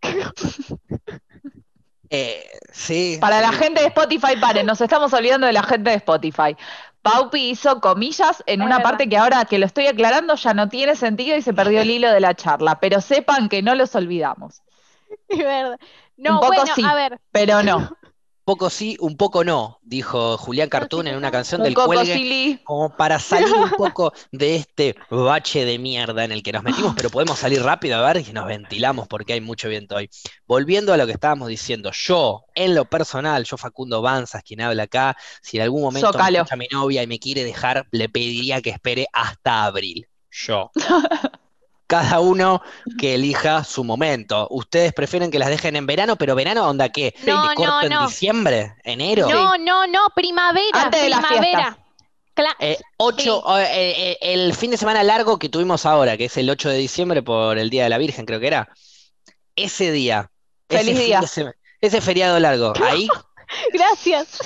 Eh, sí. Para la sí. gente de Spotify, paren, nos estamos olvidando de la gente de Spotify. Paupi hizo comillas en Es una verdad. parte que ahora que lo estoy aclarando ya no tiene sentido y se perdió el hilo de la charla, pero sepan que no los olvidamos. Es verdad. No, Un poco bueno, sí. a ver. Pero no, Un poco sí, un poco no, dijo Julián Cartoon en una canción un del coco Cuelgue, silly. como para salir un poco de este bache de mierda en el que nos metimos, pero podemos salir rápido, a ver, y nos ventilamos porque hay mucho viento hoy. Volviendo a lo que estábamos diciendo, yo, en lo personal, yo Facundo Banzas, quien habla acá, si en algún momento me Zócalo. escucha mi novia y me quiere dejar, le pediría que espere hasta abril. Yo. Cada uno que elija su momento. Ustedes prefieren que las dejen en verano, pero verano, ¿onda qué? No, ¿Te corto no, en no. diciembre? ¿Enero? No, no, no, primavera, Antes de las primavera. Cla- Eh, ocho, Sí. eh, eh, el fin de semana largo que tuvimos ahora, que es el ocho de diciembre por el Día de la Virgen, creo que era. Ese día, ese Feliz fin día. de sema- ese feriado largo, ahí, Gracias.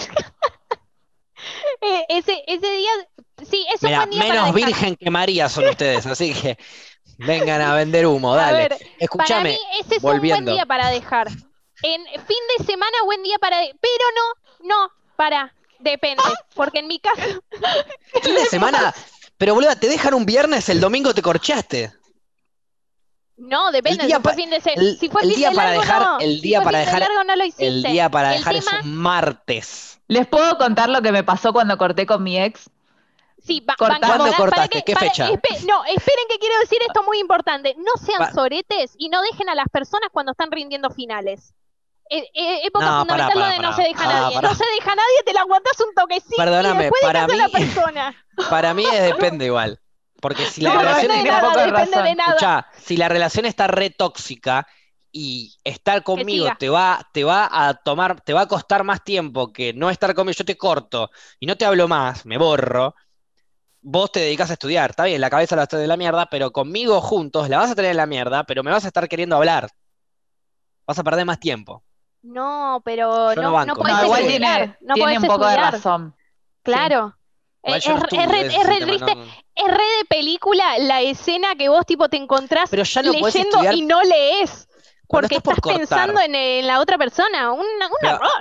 Eh, ese, ese día, sí, es un mira, buen día para menos dejar. virgen que María son ustedes, así que vengan a vender humo, A dale. ver, para Escúchame, mí ese es un buen volviendo. día para dejar. En fin de semana, buen día para... de- Pero no, no, para, depende. Porque en mi caso... Fin de semana, pero boluda, te dejan un viernes, el domingo te corchaste. No, depende, El día si fue pa- fin de se- el- si fue el fin día de para largo, dejar- no. el Si día fue para fin de dejar- largo, no lo hiciste. El día para El dejar tema- es un martes. ¿Les puedo contar lo que me pasó cuando corté con mi ex? Sí, va, Cortá. bancamos. ¿Cuándo Para cortaste? que- ¿Qué para- fecha? espe- no, esperen que quiero decir esto muy importante. No sean Pa- soretes y no dejen a las personas cuando están rindiendo finales. Eh, eh, época No, fundamental pará, donde pará, no se deja pará, nadie. pará. No se deja nadie, te la aguantás un toquecito Perdóname, y después para dejas a la mí- persona. Para mí es depende igual. Porque si la No, relación depende de tiene está, un nada, poco de depende razón. de nada. escuchá, si la relación está re tóxica y estar conmigo siga. te va, te va a tomar, te va a costar más tiempo que no estar conmigo, yo te corto y no te hablo más, me borro. Vos te dedicás a estudiar, está bien, la cabeza la vas a tener en la mierda, pero conmigo juntos la vas a tener en la mierda, pero me vas a estar queriendo hablar. Vas a perder más tiempo. No, pero Yo no no, banco. no podés No, igual estudiar. tiene, no tiene podés un poco de estudiar. razón. Claro. Igual Eh, yo no es, estudio, es re, ese es es el re tema, triste, no- es re de película la escena que vos tipo te encontrás Pero ya no podés leyendo estudiar y no lees. cuando Porque estás por estás cortar. pensando en, en la otra persona. Un, un Pero- error.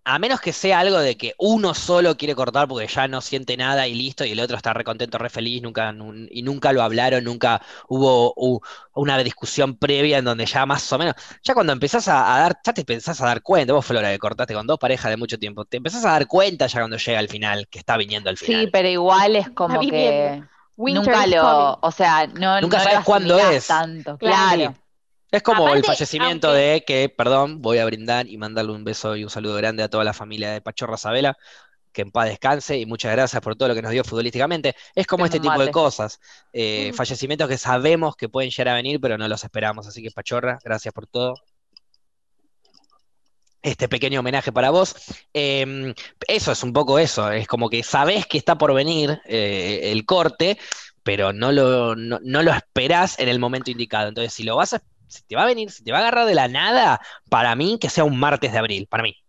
A menos que sea algo de que uno solo quiere cortar porque ya no siente nada y listo, y el otro está re contento, re feliz, nunca, nun- y nunca lo hablaron, nunca hubo u- una discusión previa en donde ya más o menos, ya cuando empezás a, a dar, ya te empezás a dar cuenta, vos Flora, que cortaste con dos parejas de mucho tiempo, te empezás a dar cuenta ya cuando llega al final, que está viniendo al Sí, final. pero igual es Está como viniendo. que Winter nunca is coming. lo, o sea, no, Nunca no lo sabes cuándo asimilás es. tanto, Claro. Sí, claro. es como el Aparte, fallecimiento aunque, de que, perdón, voy a brindar y mandarle un beso y un saludo grande a toda la familia de Pachorra Sabela, que en paz descanse y muchas gracias por todo lo que nos dio futbolísticamente. Es como Tengo este un tipo de mate. cosas, eh, fallecimientos que sabemos que pueden llegar a venir, pero no los esperamos. Así que Pachorra, gracias por todo. Este pequeño homenaje para vos. Eh, eso es un poco eso, es como que sabés que está por venir eh, el corte, pero no lo, no, no lo esperás en el momento indicado. Entonces, si lo vas a, si te va a venir, si te va a agarrar de la nada, para mí que sea un martes de abril, para mí.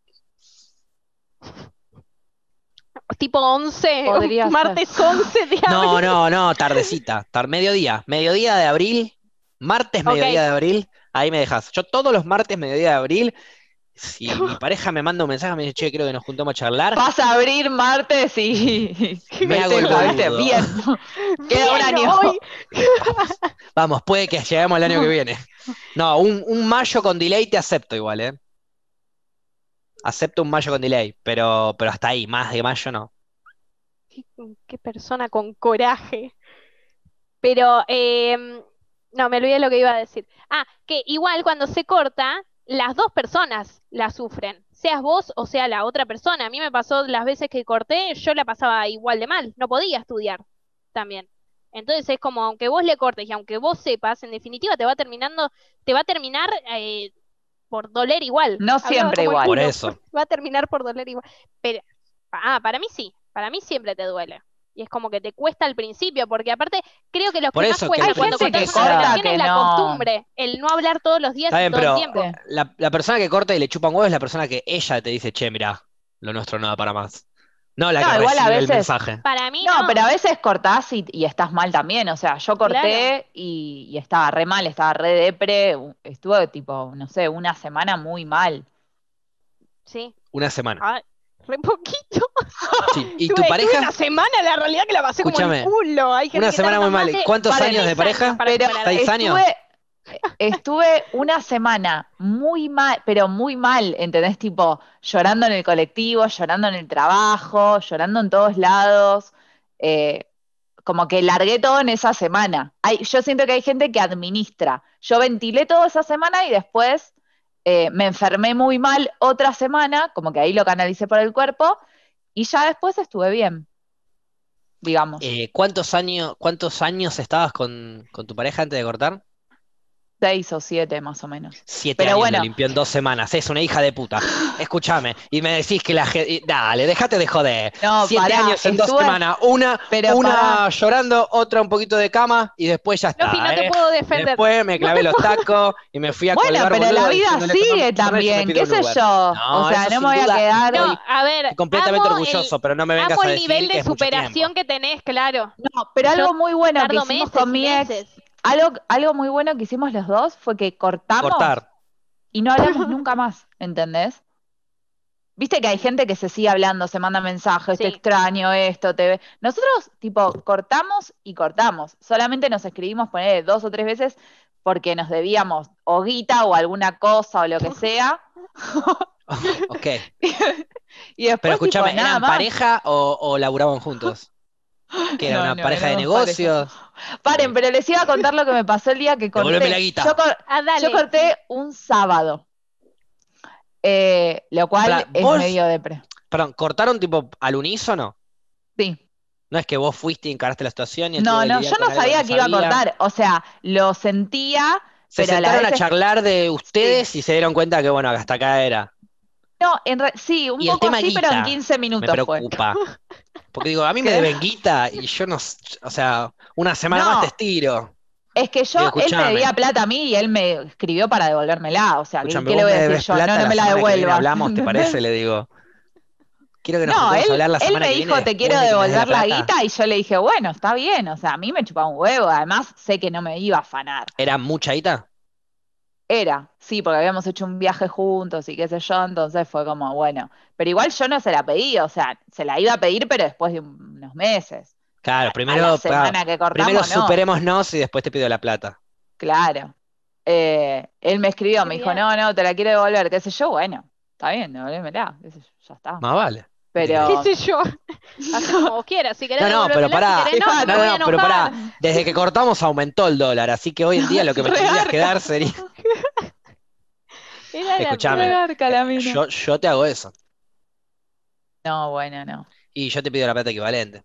tipo once, Podría ser. martes once de No, abril. no, no, tardecita, tar mediodía, mediodía de abril, martes Ok. mediodía de abril, ahí me dejas. Yo todos los martes mediodía de abril, si mi pareja me manda un mensaje, me dice, che, creo que nos juntamos a charlar, Vas a abrir martes y me hago el festeja, ¿viste? boludo. Bien. Queda un Bien, año. hoy. Vamos, vamos, puede que lleguemos al año que viene. No, un, un mayo con delay te acepto igual, ¿eh? Acepto un mayo con delay, pero, pero hasta ahí, más de mayo no. Qué, qué persona con coraje. Pero, em, no, me olvidé lo que iba a decir. Ah, que igual cuando se corta, las dos personas la sufren, seas vos o sea la otra persona. A mí me pasó las veces que corté, yo la pasaba igual de mal, no podía estudiar también. Entonces es como, aunque vos le cortes y aunque vos sepas, en definitiva te va terminando, te va a terminar eh, por doler igual. No Hablaba siempre como el igual. Por culo. eso. Va a terminar por doler igual. Pero, ah, para mí sí, para mí siempre te duele. Y es como que te cuesta al principio, porque aparte creo que lo Por que más eso que cuesta al Hay cuando gente principio cortás que una sea- corta relación que es la no. costumbre, el no hablar todos los días Está y bien, todo el pero tiempo. Sí. la, la persona que corta y le chupa un huevo es la persona que ella te dice, che, mirá, lo nuestro no da para más. No la que No, igual a recibe el veces. mensaje. Para mí No, no, pero a veces cortás y, y estás mal también. O sea, yo claro, corté y, y estaba re mal, estaba re depre. u- Estuve tipo, no sé, una semana muy mal. sí. Una semana. Ay, re poquito. Sí. ¿Y Tuve, tu tuve pareja? una semana, la realidad que la pasé como el Escúchame, culo. Hay gente una que semana muy tarda más mal. de ¿Cuántos Paren, años de seis años pareja? para Pero superar ¿Seis eso. años? estuve, estuve una semana muy mal, pero muy mal, ¿entendés? Tipo, llorando en el colectivo, llorando en el trabajo, llorando en todos lados. eh, Como que largué todo en esa semana. Hay, yo siento que hay gente que administra. Yo ventilé toda esa semana y después eh, me enfermé muy mal otra semana, como que ahí lo canalicé por el cuerpo, y ya después estuve bien, digamos. Eh, ¿cuántos años, cuántos años estabas con, con tu pareja antes de cortar? Seis o siete más o menos. Siete Pero años lo bueno, limpió en dos semanas. Es una hija de puta. Escúchame. Y me decís que la gente. Dale, déjate de joder. no, Siete pará, años en dos estuve, semanas. Una, pero una pará. llorando, otra un poquito de cama y después ya Lofi, está, no te ¿eh? puedo defender. Después me No clavé te los puedo. tacos y me fui a Bueno, colgar, pero boludo, la vida diciéndole tomame sigue un Fernet, yo me también, pido qué un sé Uber. yo. O No, sea, eso no me sin voy a duda quedar. No, estoy a ver, completamente amo el, orgulloso, pero no me vengas amo a el decir nivel que de es mucho tiempo. superación que tenés, claro. No, pero Yo algo muy bueno que tardo hicimos meses con y mi ex, meses. algo, algo muy bueno que hicimos los dos fue que cortamos Cortar. y no hablamos nunca más, ¿entendés? Viste que hay gente que se sigue hablando, se manda mensajes, te Sí. extraño esto, te ve. Nosotros, tipo, cortamos y cortamos. Solamente nos escribimos, poner dos o tres veces porque nos debíamos o guita o alguna cosa o lo que sea. Ok. Y después, Pero tipo, escúchame, nada ¿eran más. pareja o, o laburaban juntos? ¿Que era No, una no, pareja de éramos pareja. negocios? Paren, pero les iba a contar lo que me pasó el día que Devolveme la corté. guita. Yo, cor- Ah, yo dale. corté un sábado, eh, lo cual Pará, es vos, medio depre. perdón, ¿cortaron tipo al unísono? Sí. No es que vos fuiste y encaraste la situación y él tuvo No, que no, lidiar yo con no algo que sabía no que iba a sabía. cortar. O sea, lo sentía, Se pero a la sentaron vez a es- charlar de ustedes sí. y se dieron cuenta que, bueno, que hasta acá era. No, en re- sí, un Y el poco tema así, pero en guita quince me minutos fue. preocupa. Porque digo, a mí me ¿Qué? deben guita y yo no, s- o sea, una semana más te No, estiro. es que yo, Digo, él me debía escúchame, plata a mí y él me escribió para devolvérmela. O sea, ¿qué, escúchame, qué le vos voy me a decir debes yo? No, plata, no la me la semana que viene devuelvas, hablamos, ¿te ¿entendés? parece? Le digo, quiero que nos No, juntemos a él, hablar la él semana me que viene dijo, te quiero después de que me des la devolver la plata. guita y yo le dije, bueno, está bien, o sea, a mí me chupaba un huevo, además sé que no me iba a afanar. ¿Era mucha guita? Era, sí, porque habíamos hecho un viaje juntos y qué sé yo, entonces fue como, bueno, pero igual yo no se la pedí, o sea, se la iba a pedir, pero después de un- unos meses. Claro, A, a la primero, claro, semana que primero cortamos, no, superémonos y después te pido la plata. claro. Eh, él me escribió, Qué me dijo, bien. no, no, te la quiero devolver, qué sé yo, bueno, está bien, devolvémela, qué sé yo, ya está. Más vale. ¿Qué te ¿Qué crees? Pero, sé yo? Hacé como vos quieras. Si querés No, no, pero devolvérmela, si pará. querés no, no dejá, me No, voy no, a no, pero pará. enojar. Desde que cortamos aumentó el dólar, así que hoy en día lo que me tendrías que regarca, dar sería. Era la Escúchame, mierda. regarca eh, la mina. yo, yo te hago eso. No, bueno, no. Y yo te pido la plata equivalente.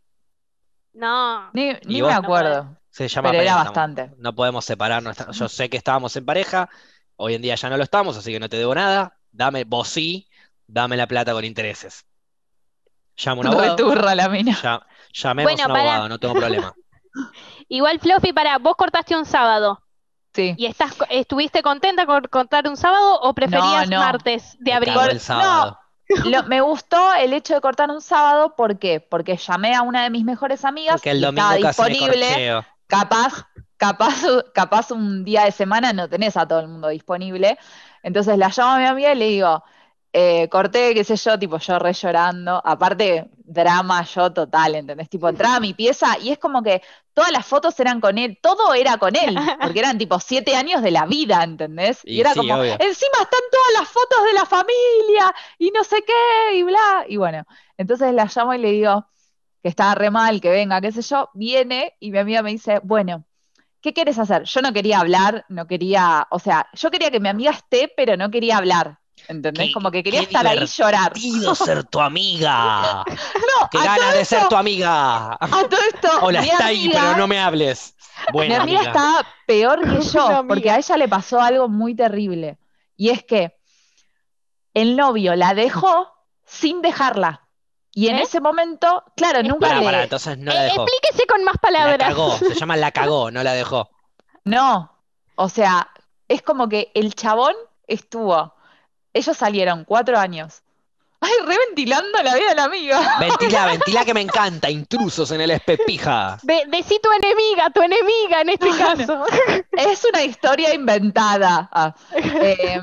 No, Ni, Y ni me vos no podés. acuerdo, se llama pero era préstamo. bastante. No podemos separarnos. Yo sé que estábamos en pareja, hoy en día ya no lo estamos, así que no te debo nada. Dame, vos sí, dame la plata con intereses. Llamo a un abogado. Returra la mina. Ya, llamemos a Bueno, un para. abogado, no tengo problema. Igual, Fluffy, para. ¿Vos cortaste un sábado? Sí. ¿Y estás, co- estuviste contenta con cortar un sábado o No, preferías no. martes de Me abril? cagó Por- el no, sábado. lo- me gustó el hecho de cortar un sábado, ¿por qué? Porque llamé a una de mis mejores amigas Porque el y estaba domingo casi me disponible. corcheo. Capaz, capaz, capaz un día de semana no tenés a todo el mundo disponible. Entonces la llamo a mi amiga y le digo, eh, corté, qué sé yo, tipo yo re llorando. Aparte, drama yo total, ¿entendés? Tipo, entraba a mi pieza y es como que todas las fotos eran con él, todo era con él, porque eran tipo siete años de la vida, ¿entendés? Y Y era sí, como, obvio. encima están todas las fotos de la familia y no sé qué, y bla. Y bueno, entonces la llamo y le digo que estaba re mal, que venga, qué sé yo, viene y mi amiga me dice, bueno, ¿qué quieres hacer? Yo no quería hablar, no quería, o sea, yo quería que mi amiga esté, pero no quería hablar, ¿entendés? Qué, Como que quería qué estar ahí y llorar. divertido ser tu amiga. No, Qué a todo ganas de ser tu esto, amiga. a todo esto, Hola, mi está ahí, pero amiga, no me hables. mi Buena amiga amiga. estaba peor que Una yo, porque a amiga. ella le pasó algo muy terrible. Y es que el novio la dejó sin dejarla. Y en ¿Eh? ese momento, claro, nunca Pará, pará, le, entonces no la Eh, dejó. explíquese con más La palabras. cagó. Se llama la cagó, no la dejó. no, o sea, es como que el chabón estuvo, ellos salieron cuatro años. Ay, reventilando la vida de la amiga. Ventila, ventila que me encanta. Intrusos en el espepija. De, decí tu enemiga, tu enemiga en este No, no. caso. Es una historia inventada. Ah, eh,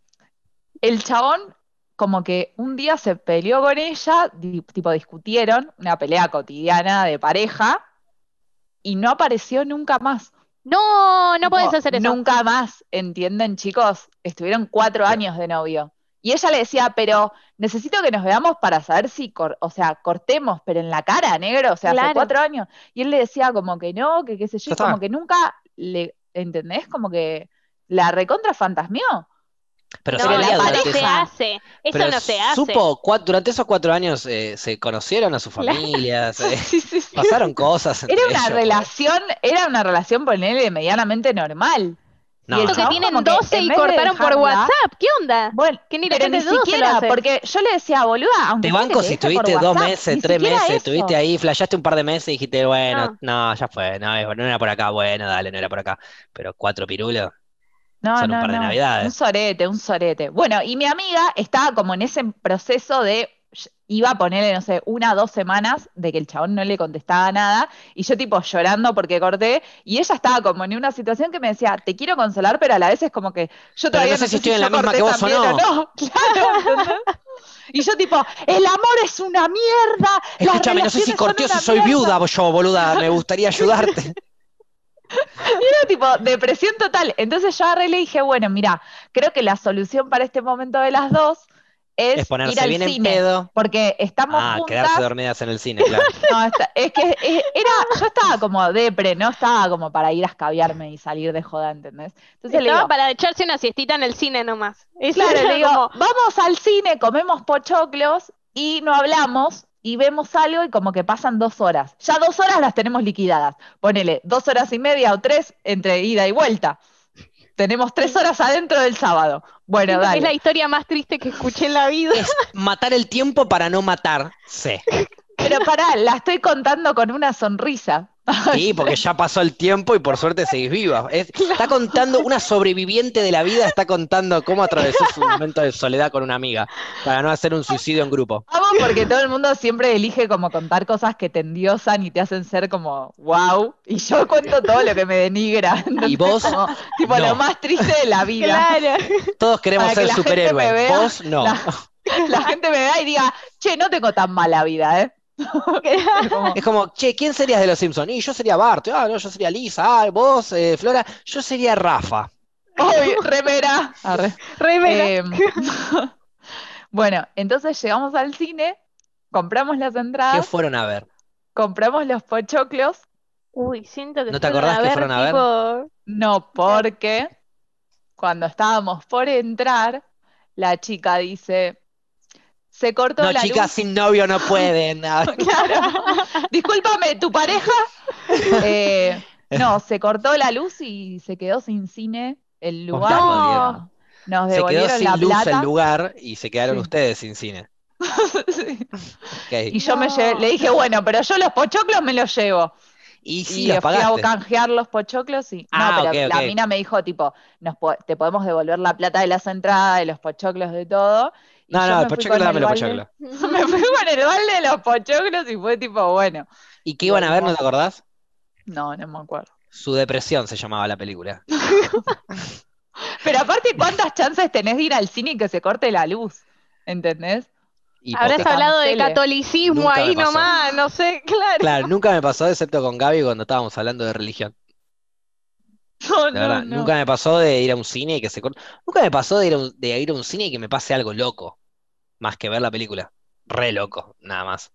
el chabón como que un día se peleó con ella, di- tipo discutieron, una pelea cotidiana de pareja, y no apareció nunca más. No, no puedes Tipo, hacer eso. nunca más, ¿entienden, chicos? Estuvieron cuatro Pero, años de novio. Y ella le decía, pero necesito que nos veamos para saber si, cor- o sea, cortemos, pero en la cara, negro, o sea, hace Claro. cuatro años. Y él le decía como que no, que qué sé yo, ya y como está. que nunca le, ¿entendés? Como que la recontra fantasmió. Pero No, Pero la sabía eso no durante se eso. pareja, hace. Eso Pero no se hace. supo, cua- durante esos cuatro años eh, se conocieron a sus Claro. familias, eh, sí, sí, sí. pasaron cosas Era entre una ellos, pues. relación, era una relación, ponele, medianamente normal. Y No, el Eso que no, chabón no. como tienen que doce en y vez de cortaron por dejarla, WhatsApp. ¿Qué onda? bueno, Que ni la pero gente ni de dudoce lo siquiera, hace. porque yo le decía, boluda, Te aunque sea que banco te si deje por estuviste dos WhatsApp, meses, ni tres siquiera meses, estuviste eso. ahí, flasheaste un par de meses y dijiste, bueno, No. no, ya fue, no, es- no era por acá, bueno, dale, no era por acá. Pero cuatro pirulos No, son un no, par de no, un navidades. sorete, un sorete. Bueno, y mi amiga estaba como en ese proceso de, iba a ponerle, no sé, una o dos semanas de que el chabón no le contestaba nada, y yo tipo llorando porque corté, y ella estaba como en una situación que me decía, te quiero consolar, pero a la vez es como que yo Pero no todavía sé no si sé si estoy en la yo misma que corté vos o también o no. no. Claro, ¿entendés? Y yo tipo, el amor es una mierda, las Escúchame, no sé si relaciones son corté o si una soy mierda. viuda yo, boluda, me gustaría ayudarte. Y era tipo depresión total. Entonces yo agarré y le dije, bueno, mira, creo que la solución para este momento de las dos Es es ir ponerse al bien en cine, pedo. porque estamos Ah, quedarse juntas. dormidas en el cine, claro. No, esta- es que es- era, yo estaba como depre, no estaba como para ir a escabiarme y salir de joda, ¿entendés? Entonces le Estaba digo, para echarse una siestita en el cine nomás. Eso claro, le era digo, como, vamos al cine, comemos pochoclos y no hablamos y vemos algo y como que pasan dos horas. Ya dos horas las tenemos liquidadas. Ponele dos horas y media o tres entre ida y vuelta. Tenemos tres horas adentro del sábado. Bueno, siento que es la dale. historia más triste que escuché en la vida. Es matar el tiempo para no matarse. Pero pará, la estoy contando con una sonrisa. Sí, porque ya pasó el tiempo y por suerte seguís viva. Es- está contando, una sobreviviente de la vida está contando cómo atravesó su momento de soledad con una amiga, para no hacer un suicidio en grupo. Amo porque todo el mundo siempre elige como contar cosas que te endiosan y te hacen ser como wow. Y yo cuento todo lo que me denigra. Y Entonces, vos, como, tipo, no. lo más triste de la vida. Claro. Todos queremos Para que ser la gente me superhéroes. vea. Vos, no. La, la gente me vea y diga, che, no tengo tan mala vida, ¿eh? Como, Es como, che, ¿quién serías de los Simpsons? Y yo sería Bart. Ah, no, yo sería Lisa. Ah, vos, eh, Flora. Yo sería Rafa. "Uy, remera. Arre. Remera. Eh, bueno, entonces llegamos al cine, compramos las ¿Qué entradas, fueron a ver? compramos los pochoclos. Uy, siento que ¿No te fueron acordás a que ver fueron a ver? tipo. No, porque cuando estábamos por entrar, la chica dice, se cortó No, la chicas luz. sin novio no pueden. Ah, Claro. Discúlpame, ¿tu pareja? Eh, no, se cortó la luz y se quedó sin cine el vos estás lugar. jodiendo. No. Nos Se quedó devolvieron la sin luz el plata. lugar y se quedaron Sí. ustedes sin cine. Sí. Ok. Y yo me No. llevé- le dije, bueno, pero yo los pochoclos me los llevo. Y sí, Y los fui a pagaste. canjear los pochoclos y. No, Ah, pero ok, la ok. mina me dijo, tipo, nos po- te podemos devolver la plata de las entradas, de los pochoclos, de todo. Y No, yo no, el me fui pochoclo, con dame el los balde. pochoclos. Me fui con el balde de los pochoclos y fue tipo, bueno. ¿Y qué Y iban a ver, no volvimos. te acordás? No, no me acuerdo. Su depresión se llamaba la película. Pero aparte, ¿cuántas chances tenés de ir al cine y que se corte la luz? ¿Entendés? Y Habrás pocas. hablado de Cancele. catolicismo Nunca me ahí pasó. nomás, no sé, claro. Claro, nunca me pasó, excepto con Gaby cuando estábamos hablando de religión. No, De no, verdad, no. nunca me pasó de ir a un cine y que se corte. Nunca me pasó de ir a un, de ir a un cine y que me pase algo loco, más que ver la película. Re loco, nada más.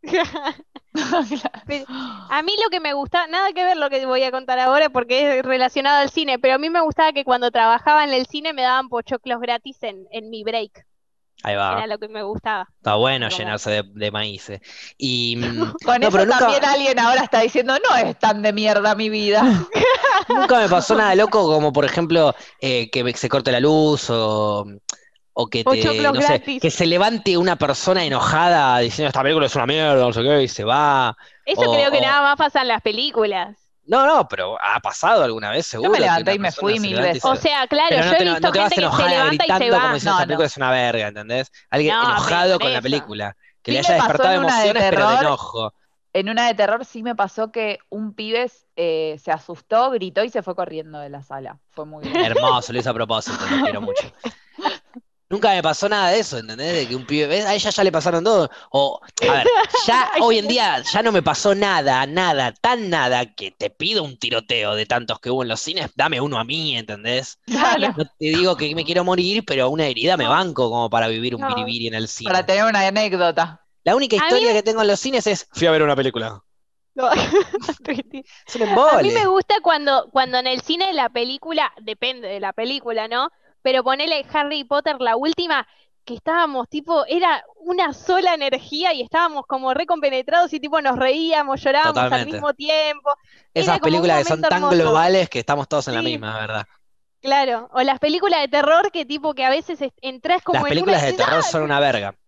Pero a mí lo que me gusta, nada que ver lo que voy a contar ahora porque es relacionado al cine, pero a mí me gustaba que cuando trabajaba en el cine me daban pochoclos gratis en, en mi break. Ahí Era va. lo que me gustaba. Está bueno Como- llenarse de, de maíz. eh. Y mm, Con no, eso pero nunca, también alguien ahora está diciendo, no es tan de mierda mi vida. nunca me pasó nada loco como, por ejemplo, eh, que me- se corte la luz o, o que te, Pochoclos no sé, gratis. que se levante una persona enojada diciendo esta película es una mierda, no sé qué, y se va. Eso O, creo que o- nada más pasa en las películas. no, no, pero ha pasado alguna vez Yo me seguro que levanté una y me persona fui se mil levante y veces. se... O sea, claro, Pero yo no he te, no visto te vas gente que se enojada levanta y se gritando como va. diciendo No, esta película no. es una verga, ¿entendés? Alguien No, pero enojado por con la eso. película, que Sí le me haya pasó despertado en una de emociones, pero de terror. enojo. En una de terror sí me pasó que un pibe eh, se asustó, gritó y se fue corriendo de la sala. Fue muy gracioso. Hermoso, lo hizo a propósito, lo quiero mucho. Nunca me pasó nada de eso, ¿entendés? De que un pibe, ¿ves? A ella ya le pasaron todo. O, a ver, ya hoy en día ya no me pasó nada, nada, tan nada que te pido un tiroteo de tantos que hubo en los cines, dame uno a mí, ¿entendés? Claro. No te digo que me quiero morir, pero una herida me banco como para vivir un No. biribiri en el Para cine. tener una anécdota. La única A mí historia que tengo en los cines es, fui a ver una película. No. Es un A mí embole. me gusta cuando, cuando en el cine la película, depende de la película, ¿no? Pero ponele Harry Potter, la última, que estábamos tipo, era una sola energía y estábamos como recompenetrados y tipo nos reíamos, llorábamos al Totalmente. mismo tiempo. Esas Era como un películas que son momento tan hermoso. globales que estamos todos en la Sí. misma, ¿verdad? Claro, o las películas de terror que tipo que a veces es- entras como Las en películas una de y dices, terror "Ah". son una verga.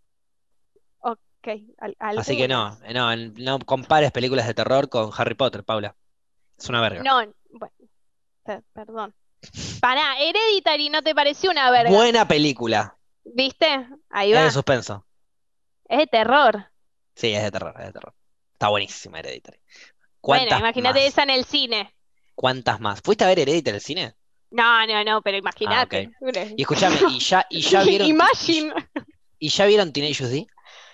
Ok, al- Así que no, algunas. eh, no, no compares películas de terror con Harry Potter, Paula. Es una verga. No, bueno, per- perdón. Pará, Hereditary no te pareció una verga, Buena película. ¿viste? Ahí Es de va, suspenso. es de terror. Sí, es de terror, es de terror. Está buenísima Hereditary. Bueno, ¿Cuántas imagínate más? esa en el cine. ¿Cuántas más? ¿Fuiste a ver Hereditary al cine? No, no, no, pero Ah, ok. imagínate. Y escúchame, ¿y ya, y ya vieron, y, Imagine. y ya vieron Teenage D?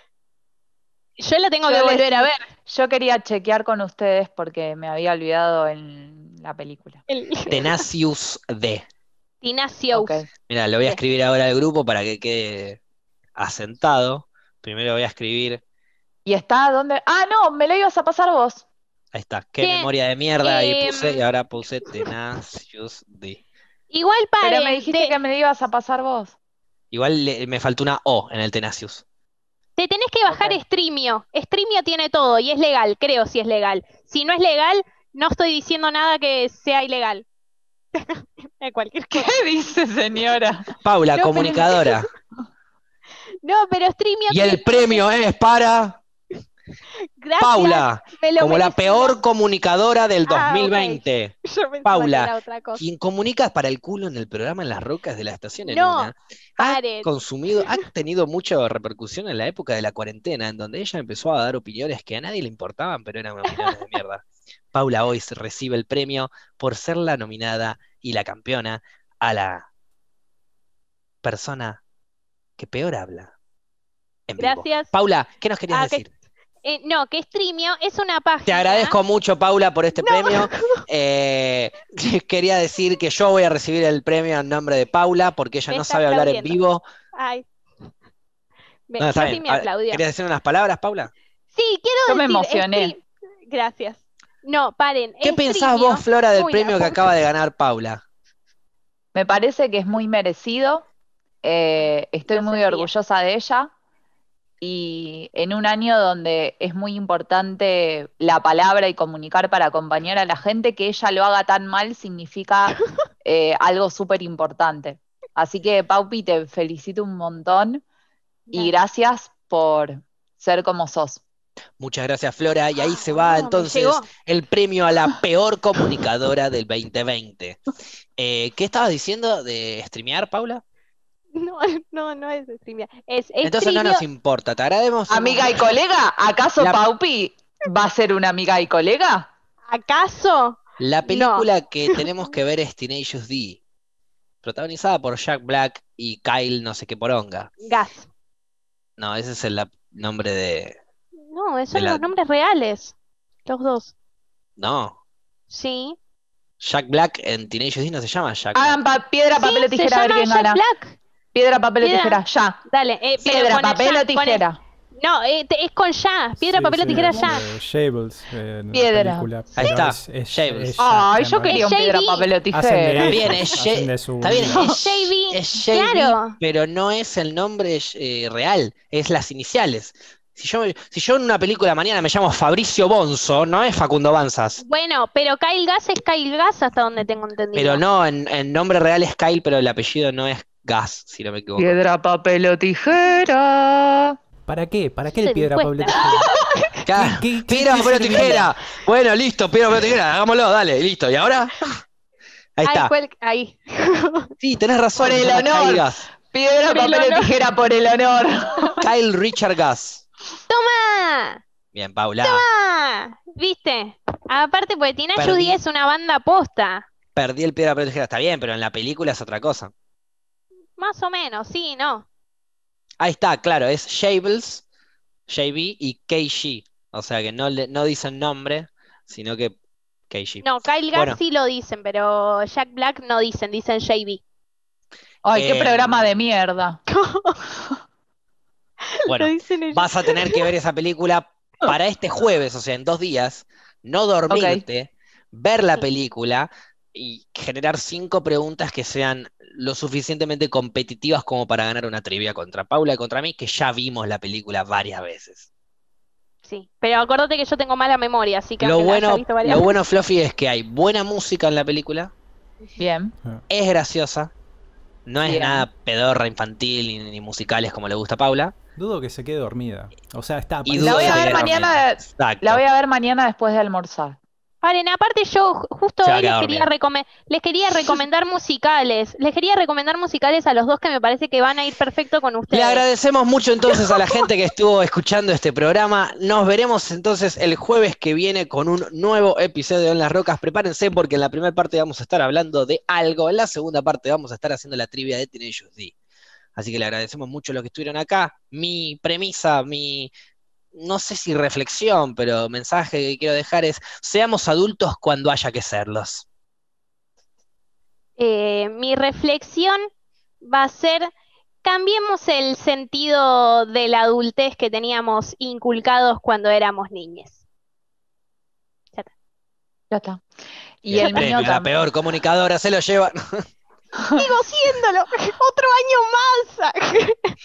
Yo la tengo Yo que les- volver a ver. Yo quería chequear con ustedes porque me había olvidado en la película. El Tenacious D. Tinacious. Ok. Mira, lo voy a Sí. escribir ahora al grupo para que quede asentado. Primero voy a escribir. ¿Y está dónde? Ah, no, me lo ibas a pasar vos. Ahí está. Qué ¿Qué? memoria de mierda ahí Em, puse y ahora puse Tenacious D. Igual Pero me paren, dijiste te, que me lo ibas a pasar vos. Igual le- me faltó una O en el Tenacious. te tenés que bajar Ok. Streamio. Streamio tiene todo y es legal, creo si es legal. Si no es legal, no estoy diciendo nada que sea ilegal. Eh, Cualquier ¿Qué cosa. dice, señora? Paula, No, pero- comunicadora. No, pero Streamio Y el tiene- premio es para. Gracias, Paula, me lo como la merecía. peor comunicadora del Ah, ok. dos mil veinte. Yo pensaba que Paula, era otra cosa. quien comunica para el culo en el programa En las Rocas de la Estación en No, una, ha paren. consumido, ha tenido mucha repercusión en la época de la cuarentena, en donde ella empezó a dar opiniones que a nadie le importaban, pero eran opiniones de mierda. Paula hoy se recibe el premio por ser la nominada y la campeona a la persona que peor habla en vivo. Gracias. Paula, ¿qué nos querías Ah, que- decir? eh, no, que Streamio es una página. Te agradezco mucho, Paula, por este No. premio. Eh, quería decir que yo voy a recibir el premio en nombre de Paula, porque ella Me no está sabe hablar en aplaudiendo. vivo. Ay. Me- No, está Fluffy bien. me A- aplaudió. ¿Querías decir unas palabras, Paula? Sí, quiero Yo me decir, emocioné. Stream- Gracias. No, paren. ¿Qué pensás Streamio- vos, Flora, del Uy, premio la que puta. acaba de ganar Paula? Me parece que es muy merecido. eh, estoy Lo muy sentía. orgullosa de ella. Y en un año donde es muy importante la palabra y comunicar para acompañar a la gente, que ella lo haga tan mal significa eh, algo súper importante. Así que, Paupi, te felicito un montón y gracias por ser como sos. Muchas gracias, Flora. Y ahí se Ah, va no, me entonces llegó. el premio a la peor comunicadora del veinte veinte. Eh, ¿qué estabas diciendo de streamear, Paula? No, no, no es Streamio. Es Entonces no Streamio. nos importa. Te agradecemos Amiga y mucho. colega, ¿acaso La- Paupi va a ser una amiga y colega? ¿Acaso? La No. película que tenemos que ver es Tenacious D, protagonizada por Jack Black y Kyle no sé qué poronga. Gas. No, ese es el la- nombre de... No, esos De son la- los nombres reales. Los dos. No, Sí. Jack Black en Tenacious D no se llama Jack Black. Hagan pa- piedra, papel Sí, o tijera se a ver llama quién Jack gana. Black. Piedra, papel o Piedra. tijera, ya. Dale, eh, pero Piedra, con el papel ya, o con el- tijera. No, eh, te- es con ya. Piedra, Sí, papel o sí, tijera es, ya. eh, Shables, eh, en la Piedra. película, Ahí pero está, es- es- Shables. es Ay, Jack yo en quería un Es piedra, J D. papel o Hacen de tijera. eso. Bien, es Hacen J- de su- está bien, es, J B, es J B, claro. pero no es el nombre eh, real, es las iniciales. Si yo, si yo en una película mañana me llamo Fabricio Bonzo, no es Facundo Banzas. Bueno, pero Kyle Gas es Kyle Gas hasta donde tengo entendido. Pero no, en, en nombre real es Kyle, pero el apellido no es Gas, si no me equivoco. Piedra, papel o tijera. ¿Para qué? ¿Para qué Esa el piedra, papel, encuesta. tijera? Claro, ¿Qué- qué- piedra, qué papel o serviría? tijera. Bueno, listo, piedra, papel o tijera, hagámoslo, dale, listo. ¿Y ahora? Ahí Ahí está. fue el- ahí. Sí, tenés razón. Por el se llama honor. Kyle Gas. Piedra, Por el papel o honor. tijera por el honor. Kyle Richard Gas. ¡Toma! Bien, Paula. ¡Toma! ¿Viste? Aparte, porque Tina Perdí. Judy es una banda posta. Perdí el piedra, papel o tijera. Está bien, pero en la película es otra cosa. Más o menos, sí, ¿no? Ahí está, claro, es Shables, J B y K G. O sea que no, le, no dicen nombre, sino que K G. No, Kyle Gas Bueno. sí lo dicen, pero Jack Black no dicen, dicen J B. Ay, qué Em, programa de mierda. Bueno, Lo dicen ellos. vas a tener que ver esa película para este jueves, o sea, en dos días, no dormirte, ver la Sí. película y generar cinco preguntas que sean lo suficientemente competitivas como para ganar una trivia contra Paula y contra mí, que ya vimos la película varias veces. Sí, pero acuérdate que yo tengo mala memoria, así que Lo aunque la haya bueno, visto varias lo bueno, Fluffy, es que hay buena música en la película, Bien. es graciosa, no es Bien. nada pedorra, infantil ni, ni musicales como le gusta a Paula. Dudo que se quede dormida. O sea, está... Y La dudo voy a que ver quede mañana dormida. de- Exacto. La voy a ver mañana después de almorzar. Paren, aparte yo ju- justo Se va a hoy les quedar quería, dormida. recome- les quería recomendar musicales. Les quería recomendar musicales a los dos que me parece que van a ir perfecto con Le ustedes. agradecemos mucho entonces a la gente que estuvo escuchando este programa. Nos veremos entonces el jueves que viene con un nuevo episodio de En las Rocas. Prepárense porque en la primera parte vamos a estar hablando de algo, en la segunda parte vamos a estar haciendo la trivia de Tenacious D. Así que le agradecemos mucho a los que estuvieron acá. Mi premisa, mi, no sé si reflexión, pero mensaje que quiero dejar es, seamos adultos cuando haya que serlos. Eh, mi reflexión va a ser, cambiemos el sentido de la adultez que teníamos inculcados cuando éramos niñes. Ya está. Y el el mío premio, la también. peor comunicadora se lo lleva. Sigo siéndolo, otro año más.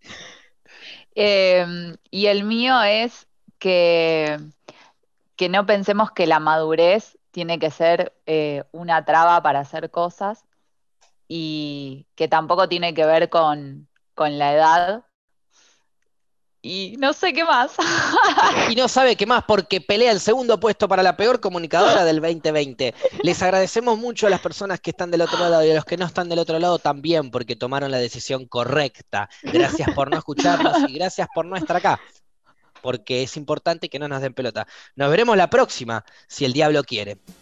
Eh, y el mío es que, que no pensemos que la madurez tiene que ser eh, una traba para hacer cosas y que tampoco tiene que ver con, con la edad y no sé qué más. Y no sabe qué más porque pelea el segundo puesto para la peor comunicadora del veinte veinte. Les agradecemos mucho a las personas que están del otro lado y a los que no están del otro lado también porque tomaron la decisión correcta. Gracias por no escucharnos y gracias por no estar acá, porque es importante que no nos den pelota. Nos veremos la próxima, si el diablo quiere.